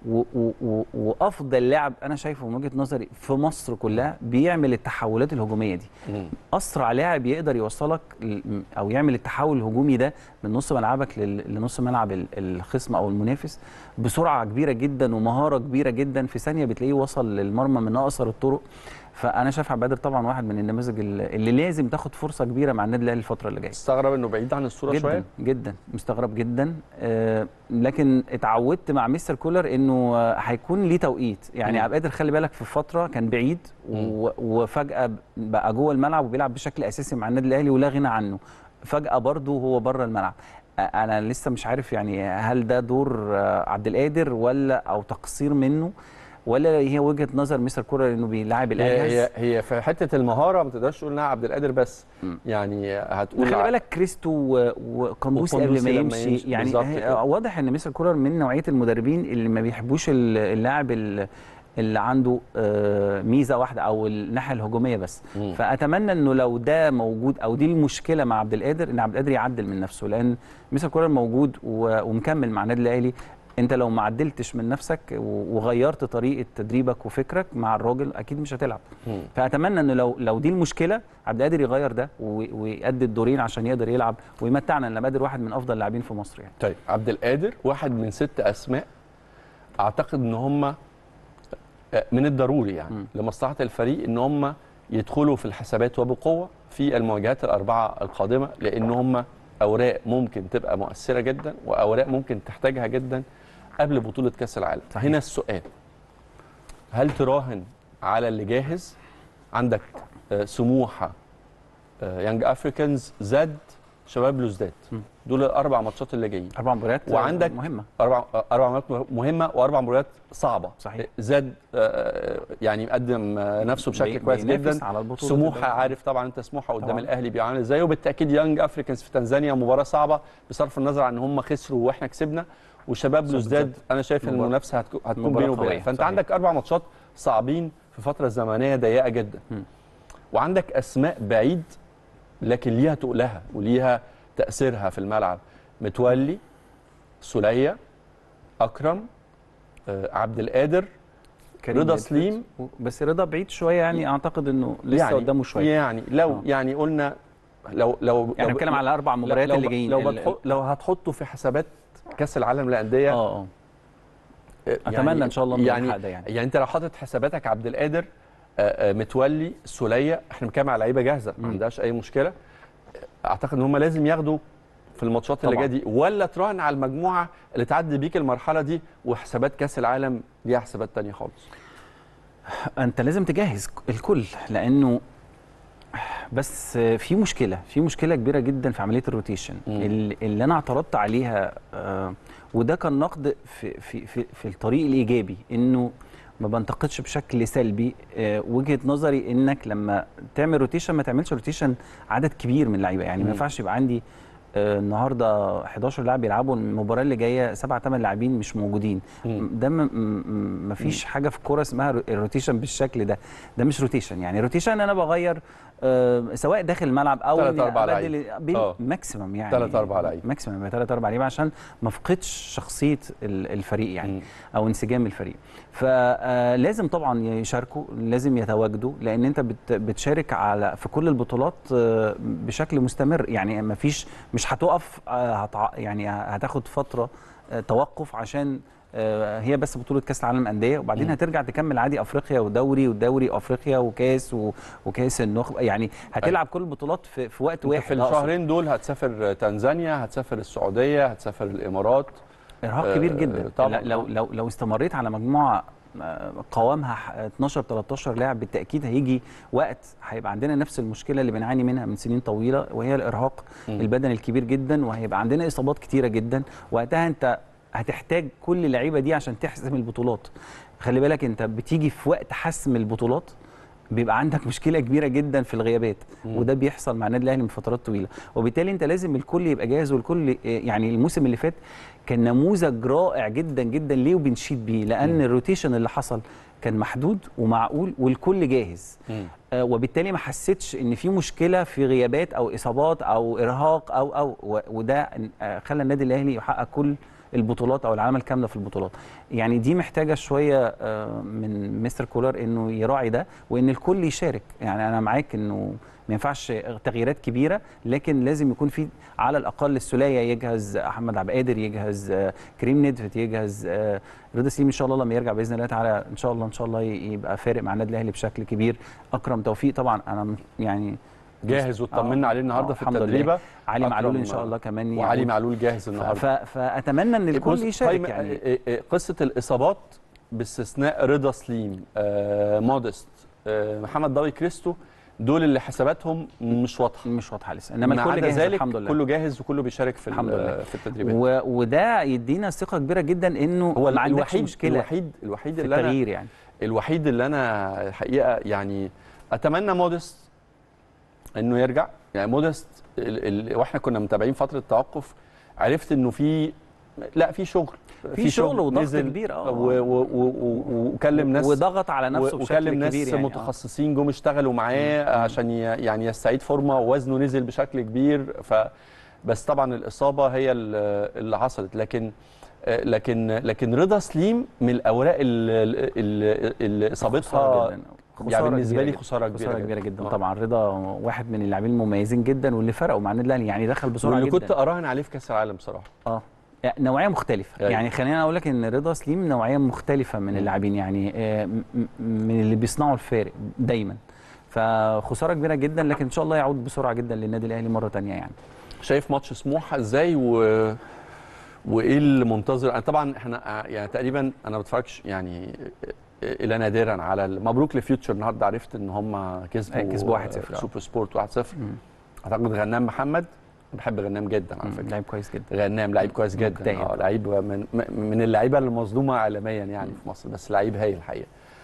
وافضل لاعب انا شايفه من وجهه نظري في مصر كلها بيعمل التحولات الهجوميه دي. اسرع لاعب يقدر يوصلك او يعمل التحول الهجومي ده من نص ملعبك لنص ملعب الخصم او المنافس بسرعه كبيره جدا ومهاره كبيره جدا، في ثانيه بتلاقيه وصل للمرمى من اقصر الطرق. فانا شايف عبد القادر طبعا واحد من النماذج اللي لازم تاخد فرصه كبيره مع النادي الاهلي الفتره اللي جايه. استغرب انه بعيد عن الصوره جدا شويه جدا، مستغرب جدا. لكن اتعودت مع مستر كولر انه هيكون ليه توقيت. يعني عبد القادر خلي بالك في فتره كان بعيد وفجاه بقى جوه الملعب وبيلعب بشكل اساسي مع النادي الاهلي ولا غنى عنه. فجاه برضه هو بره الملعب. انا لسه مش عارف يعني هل ده دور عبد القادر ولا او تقصير منه، ولا هي وجهه نظر مستر كولر انه بيلاعب الاجهز. هي في حته المهاره ما تقدرش تقول انها عبد القادر بس. يعني هتقول خلي بالك كريستو وقندوسي قبل ما يمشي يعني واضح ان مستر كولر من نوعيه المدربين اللي ما بيحبوش اللاعب اللي عنده ميزه واحده او الناحيه الهجوميه بس. فاتمنى انه لو ده موجود او دي المشكله مع عبد القادر، ان عبد القادر يعدل من نفسه، لان مستر كولر موجود ومكمل مع النادي الاهلي. انت لو ما عدلتش من نفسك وغيرت طريقه تدريبك وفكرك مع الراجل اكيد مش هتلعب. فاتمنى انه لو دي المشكله عبد القادر يغير ده ويأدي الدورين عشان يقدر يلعب ويمتعنا، ان عبد القادر واحد من افضل اللاعبين في مصر يعني. طيب عبد القادر واحد من 6 اسماء اعتقد ان هم من الضروري يعني لمصلحه الفريق ان هم يدخلوا في الحسابات وبقوه في المواجهات الاربعه القادمه، لان هم اوراق ممكن تبقى مؤثره جدا واوراق ممكن تحتاجها جدا قبل بطوله كاس العالم. صحيح. هنا السؤال، هل تراهن على اللي جاهز؟ عندك سموحه، يانج افريكانز، زد، شباب بلوزداد، دول الاربع ماتشات اللي جايين. 4 مباريات وعندك مهمه، 4 مباريات مهمه و4 مباريات صعبه. صحيح. زد يعني مقدم نفسه بشكل كويس جدا. سموحه عارف طبعا انت سموحه قدام الاهلي بيعمل ازاي، وبالتاكيد يانج افريكانز في تنزانيا مباراه صعبه بصرف النظر عن ان هم خسروا واحنا كسبنا. وشباب بلوزداد انا شايف ان المنافسه هتكون بينه وبين، فانت عندك 4 ماتشات صعبين في فتره زمنيه ضيقه جدا. وعندك اسماء بعيد لكن ليها تقلها وليها تاثيرها في الملعب. متولي، سولية، اكرم، عبد القادر، رضا سليم. بس رضا بعيد شويه يعني اعتقد انه لسه يعني قدامه شويه. يعني لو يعني قلنا لو يعني بنتكلم على 4 مباريات اللي جايين. لو هتحطه في حسابات كاس العالم للانديه اتمنى يعني ان شاء الله يعني انت لو حاطط حساباتك عبد القادر، متولي، سولية، احنا بنتكلم على لعيبه جاهزه ما عندهاش اي مشكله. اعتقد ان هم لازم ياخدوا في الماتشات اللي جايه دي، ولا تراهن على المجموعه اللي تعدي بيك المرحله دي وحسابات كاس العالم ليها حسابات ثانيه خالص. انت لازم تجهز الكل، لانه بس في مشكله كبيره جدا في عمليه الروتيشن اللي انا اعترضت عليها، وده كان نقد في الطريق الايجابي، انه ما بنتقدش بشكل سلبي. وجهه نظري انك لما تعمل روتيشن ما تعملش روتيشن عدد كبير من اللعيبه. يعني ما ينفعش يبقى عندي النهارده 11 لاعب بيلعبوا، المباراه اللي جايه 7 8 لاعبين مش موجودين. ده ما فيش حاجه في الكوره اسمها الروتيشن بالشكل ده. ده مش روتيشن. يعني روتيشن انا بغير سواء داخل الملعب او 3 4 لعيبه ماكسيمم، يعني 3 4 لعيبه ماكسيمم 3 4 لعيبه عشان ما افقدش شخصيه الفريق يعني او انسجام الفريق. فلازم طبعا يشاركوا، لازم يتواجدوا، لان انت بتشارك في كل البطولات بشكل مستمر. يعني مش هتقف، يعني هتاخد فتره توقف عشان هي بس بطوله كاس العالم انديه، وبعدين هترجع تكمل عادي افريقيا ودوري افريقيا وكاس النخبه. يعني هتلعب كل البطولات في وقت واحد. في الشهرين دول هتسافر تنزانيا، هتسافر السعوديه، هتسافر الامارات. ارهاق كبير جدا طبعا. لو استمريت على مجموعه قوامها 12 13 لاعب، بالتاكيد هيجي وقت هيبقى عندنا نفس المشكله اللي بنعاني منها من سنين طويله، وهي الارهاق البدني الكبير جدا، وهيبقى عندنا اصابات كتيره جدا. وقتها انت هتحتاج كل اللعيبه دي عشان تحسم البطولات. خلي بالك انت بتيجي في وقت حسم البطولات بيبقى عندك مشكله كبيره جدا في الغيابات، وده بيحصل مع النادي الاهلي من فترات طويله. وبالتالي انت لازم الكل يبقى جاهز، والكل يعني الموسم اللي فات كان نموذج رائع جدا جدا ليه وبنشيد بيه، لان الروتيشن اللي حصل كان محدود ومعقول والكل جاهز. وبالتالي ما حسيتش ان في مشكله في غيابات او اصابات او ارهاق وده خلى النادي الاهلي يحقق كل البطولات او العلامه الكامله في البطولات. يعني دي محتاجه شويه من مستر كولر انه يراعي ده، وان الكل يشارك. يعني انا معاك انه ما ينفعش تغييرات كبيره، لكن لازم يكون في على الاقل السوليه يجهز، احمد عبد القادر يجهز، كريم ندفت يجهز، رضا سليم ان شاء الله لما يرجع باذن الله تعالى ان شاء الله يبقى فارق مع النادي الاهلي بشكل كبير. اكرم توفيق طبعا انا يعني جاهز واطمنا عليه النهارده في التدريبه. علي معلول ان شاء الله كمان وعلي معلول جاهز النهارده. فاتمنى ان الكل يشارك. يعني قصه الاصابات باستثناء رضا سليم، مودست، محمد ضوي كريستو، دول اللي حساباتهم مش واضحه لسه، انما الكل جاهز الحمد لله. كله جاهز وكله بيشارك في التدريبات، وده يدينا ثقه كبيره جدا انه هو ما عندكش مشكله الوحيد في التغيير. يعني الوحيد اللي انا الحقيقه يعني اتمنى مودست انه يرجع. يعني مودست واحنا كنا متابعين فتره التوقف عرفت انه في شغل وضغط كبير وكلم ناس وضغط على نفسه بشكل كبير. ناس يعني متخصصين جم اشتغلوا معاه عشان يعني يستعيد فورمه، ووزنه نزل بشكل كبير. بس طبعا الاصابه هي اللي حصلت. لكن رضا سليم من الاوراق اللي اصابتها يعني بالنسبه لي خساره كبيره جدا. طبعا رضا واحد من اللاعبين المميزين جدا واللي فرقوا مع النادي الاهلي، يعني دخل بسرعه واللي جدا، كنت اراهن عليه في كاس العالم بصراحه. يعني نوعيه مختلفه. يعني خلينا اقول لك ان رضا سليم نوعيه مختلفه من اللاعبين، يعني من اللي بيصنعوا الفارق دايما. فخساره كبيره جدا، لكن ان شاء الله يعود بسرعه جدا للنادي الاهلي مره ثانيه. يعني شايف ماتش سموحه ازاي وايه اللي منتظر؟ أنا طبعا احنا يعني تقريبا انا ما بتفرجش يعني الى نادرا على مبروك لفيوتشر. النهارده عرفت ان هم كسبوا 1-0 سوبر سبورت 1-0. اعتقد غنام محمد، بحب غنام جدا على فكره، لعيب كويس جدا. غنام لعيب كويس جدا، لعيب من اللعيبه المظلومه اعلاميا يعني في مصر، بس لعيب هايل الحقيقه.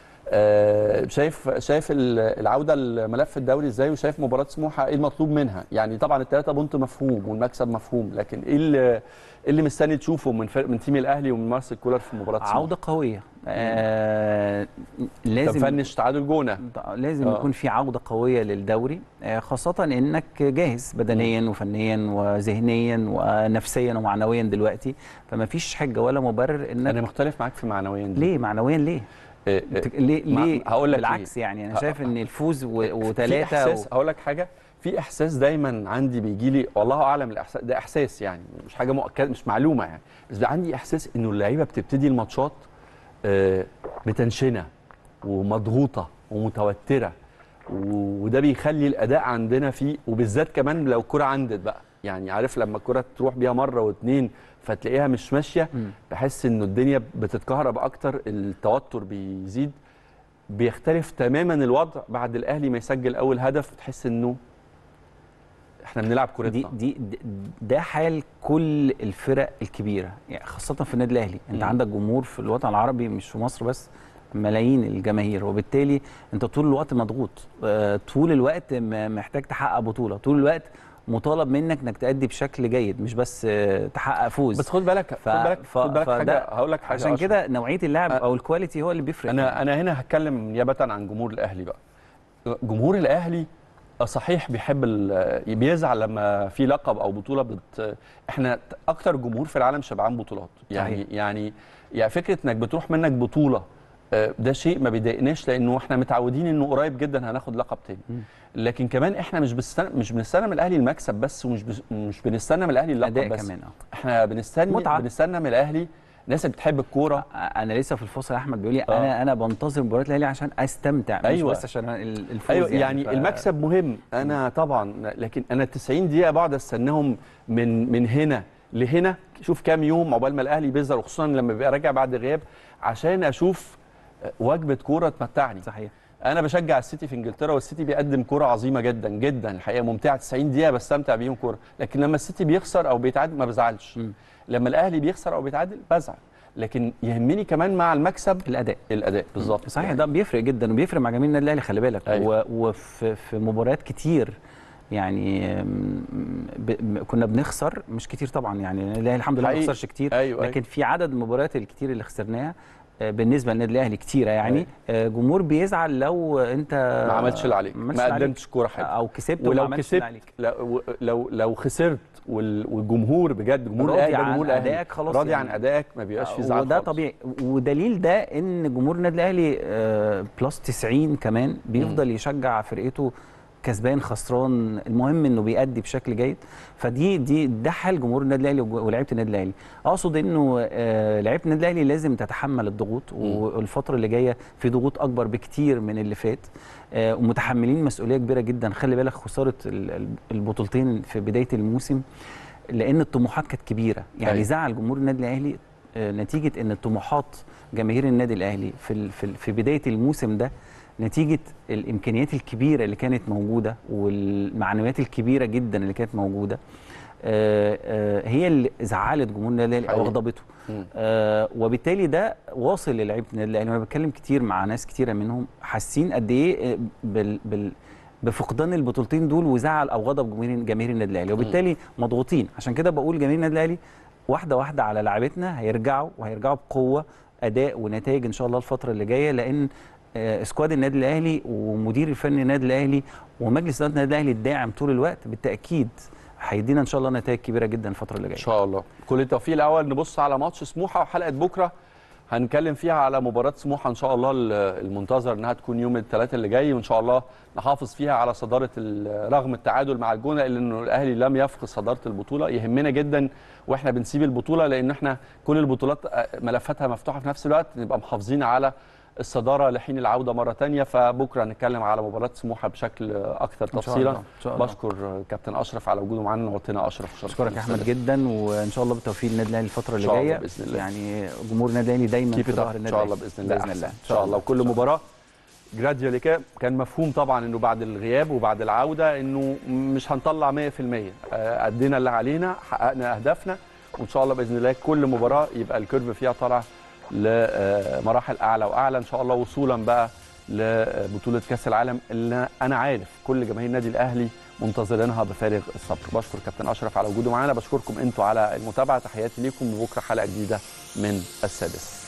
شايف العوده لملف الدوري ازاي، وشايف مباراه سموحه ايه المطلوب منها؟ يعني طبعا ال3 بونت مفهوم والمكسب مفهوم، لكن ايه اللي مستني تشوفه من تيم الاهلي ومن مارسيل كولر في مباراه سموحه؟ عوده قويه. لازم تفنش تعادل جونه، لازم يكون في عوده قويه للدوري، خاصه انك جاهز بدنيا وفنيا وذهنيا ونفسيا ومعنويا دلوقتي، فما فيش حجه ولا مبرر انك. انا مختلف معاك في معنويا دي. ليه معنويا؟ ليه؟ ليه هقول لك بالعكس. يعني انا شايف ان الفوز وثلاثه هقول لك حاجه، في احساس دايما عندي بيجي لي، والله اعلم الاحساس ده احساس يعني مش حاجه مؤكده، مش معلومه يعني، بس عندي احساس انه اللعيبه بتبتدي الماتشات متنشنه ومضغوطه ومتوتره، وده بيخلي الاداء عندنا فيه، وبالذات كمان لو الكره عندت بقى، يعني عارف لما الكره تروح بيها مره واثنين فتلاقيها مش ماشيه، بحس انه الدنيا بتتكهرب اكتر، التوتر بيزيد، بيختلف تماما الوضع بعد الاهلي ما يسجل اول هدف، تحس انه احنا بنلعب كورتنا. ده حال كل الفرق الكبيره، يعني خاصه في النادي الاهلي. انت عندك جمهور في الوطن العربي، مش في مصر بس، ملايين الجماهير، وبالتالي انت طول الوقت مضغوط، طول الوقت محتاج تحقق بطوله، طول الوقت مطالب منك انك تأدي بشكل جيد، مش بس تحقق فوز. بس خد بالك حاجه، هقول لك حاجه، عشان كده نوعيه اللاعب او الكواليتي هو اللي بيفرق. انا هنا هتكلم نيابه عن جمهور الاهلي بقى. جمهور الاهلي صحيح بيزعل لما في لقب او بطوله احنا اكتر جمهور في العالم شبعان بطولات، يعني فكره انك بتروح منك بطوله ده شيء ما بيضايقناش، لانه احنا متعودين انه قريب جدا هناخد لقب تاني. لكن كمان احنا مش بنستنى من الاهلي المكسب بس، ومش بنستنى من الاهلي اللقب بس كمان. احنا بنستنى من الاهلي الناس اللي بتحب الكوره. انا لسه في الفصل احمد بيقول لي انا بنتظر مباريات الاهلي عشان استمتع، مش بس عشان الفوز. يعني المكسب مهم، انا طبعا، لكن انا 90 دقيقه بقعد استناهم من هنا لهنا، شوف كام يوم عقبال ما الاهلي بيظهر، وخصوصا لما بيبقى راجع بعد غياب، عشان اشوف وجبه كوره تمتعني. صحيح. انا بشجع السيتي في انجلترا، والسيتي بيقدم كوره عظيمه جدا جدا الحقيقه، ممتعه، 90 دقيقه بستمتع بيهم كوره، لكن لما السيتي بيخسر او بيتعادل ما بزعلش. لما الاهلي بيخسر او بيتعادل بزعل، لكن يهمني كمان مع المكسب الاداء بالظبط. صحيح يعني. ده بيفرق جدا، وبيفرق مع جماهير النادي الاهلي، خلي بالك. أيوة. وفي مباريات كتير يعني كنا بنخسر، مش كتير طبعا، يعني الاهلي الحمد لله ما خسرش كتير. أيوة. لكن في عدد المباريات الكتير اللي خسرناها بالنسبه للنادي الاهلي كتيره يعني. جمهور بيزعل لو انت ما عملتش اللي عليك، ما قدمتش كوره حلوه، او كسبت ولو وما عملتش اللي عليك. لو خسرت والجمهور بجد جمهور الاهلي راضي عن ادائك، ما بيبقاش في زعل وده طبيعي. ودليل ده ان جمهور النادي الاهلي بلس 90 كمان بيفضل يشجع فرقته كسبان خسران، المهم انه بيأدي بشكل جيد. ده حال جمهور النادي الاهلي ولاعيبه النادي الاهلي. اقصد انه لعيبه النادي الاهلي لازم تتحمل الضغوط، والفتره اللي جايه في ضغوط اكبر بكتير من اللي فات، ومتحملين مسؤوليه كبيره جدا. خلي بالك خساره البطولتين في بدايه الموسم لان الطموحات كانت كبيره يعني. زعل جمهور النادي الاهلي نتيجه ان طموحات جماهير النادي الاهلي في بدايه الموسم ده، نتيجه الامكانيات الكبيره اللي كانت موجوده والمعنويات الكبيره جدا اللي كانت موجوده، هي اللي زعلت جمهور النادي الاهلي او غضبته. وبالتالي ده واصل للاعيبه النادي الاهلي. انا بتكلم كتير مع ناس كتيره منهم حاسين قد ايه بفقدان البطولتين دول، وزعل او غضب جماهير النادي الاهلي، وبالتالي مضغوطين. عشان كده بقول جماهير النادي الاهلي واحده واحده على لاعبتنا، هيرجعوا بقوه اداء ونتائج ان شاء الله الفتره اللي جايه، لان سكواد النادي الاهلي ومدير الفني النادي الاهلي ومجلس اداره النادي الاهلي الداعم طول الوقت بالتاكيد هيدينا ان شاء الله نتائج كبيره جدا الفتره اللي جايه ان شاء الله. كل التوفيق. الاول نبص على ماتش سموحه، وحلقه بكره هنتكلم فيها على مباراه سموحه ان شاء الله المنتظر انها تكون يوم الثلاثاء اللي جاي، وان شاء الله نحافظ فيها على صداره رغم التعادل مع الجونه، الا انه الاهلي لم يفقد صداره البطوله. يهمنا جدا واحنا بنسيب البطوله، لان احنا كل البطولات ملفاتها مفتوحه في نفس الوقت، نبقى محافظين على الصداره لحين العوده مره ثانيه. فبكره هنتكلم على مباراه سموحه بشكل اكثر تفصيلا. بشكر كابتن اشرف على وجوده معانا، نورتنا اشرف. اشكرك يا احمد جدا، وان شاء الله بالتوفيق للنادي الاهلي الفتره اللي جايه باذن الله. يعني جمهور النادي الاهلي دايما في ظهر النادي ان شاء الله باذن الله. ان شاء الله. وكل مباراه جراديولي كان مفهوم طبعا انه بعد الغياب وبعد العوده انه مش هنطلع 100%، ادينا اللي علينا، حققنا اهدافنا، وان شاء الله باذن الله كل مباراه يبقى الكيرف فيها طالع لمراحل اعلى واعلى ان شاء الله، وصولا بقى لبطوله كاس العالم اللي انا عارف كل جماهير النادي الاهلي منتظرينها بفارغ الصبر. بشكر كابتن اشرف على وجوده معانا، بشكركم انتوا على المتابعه، تحياتي ليكم، وبكره حلقه جديده من السادسه.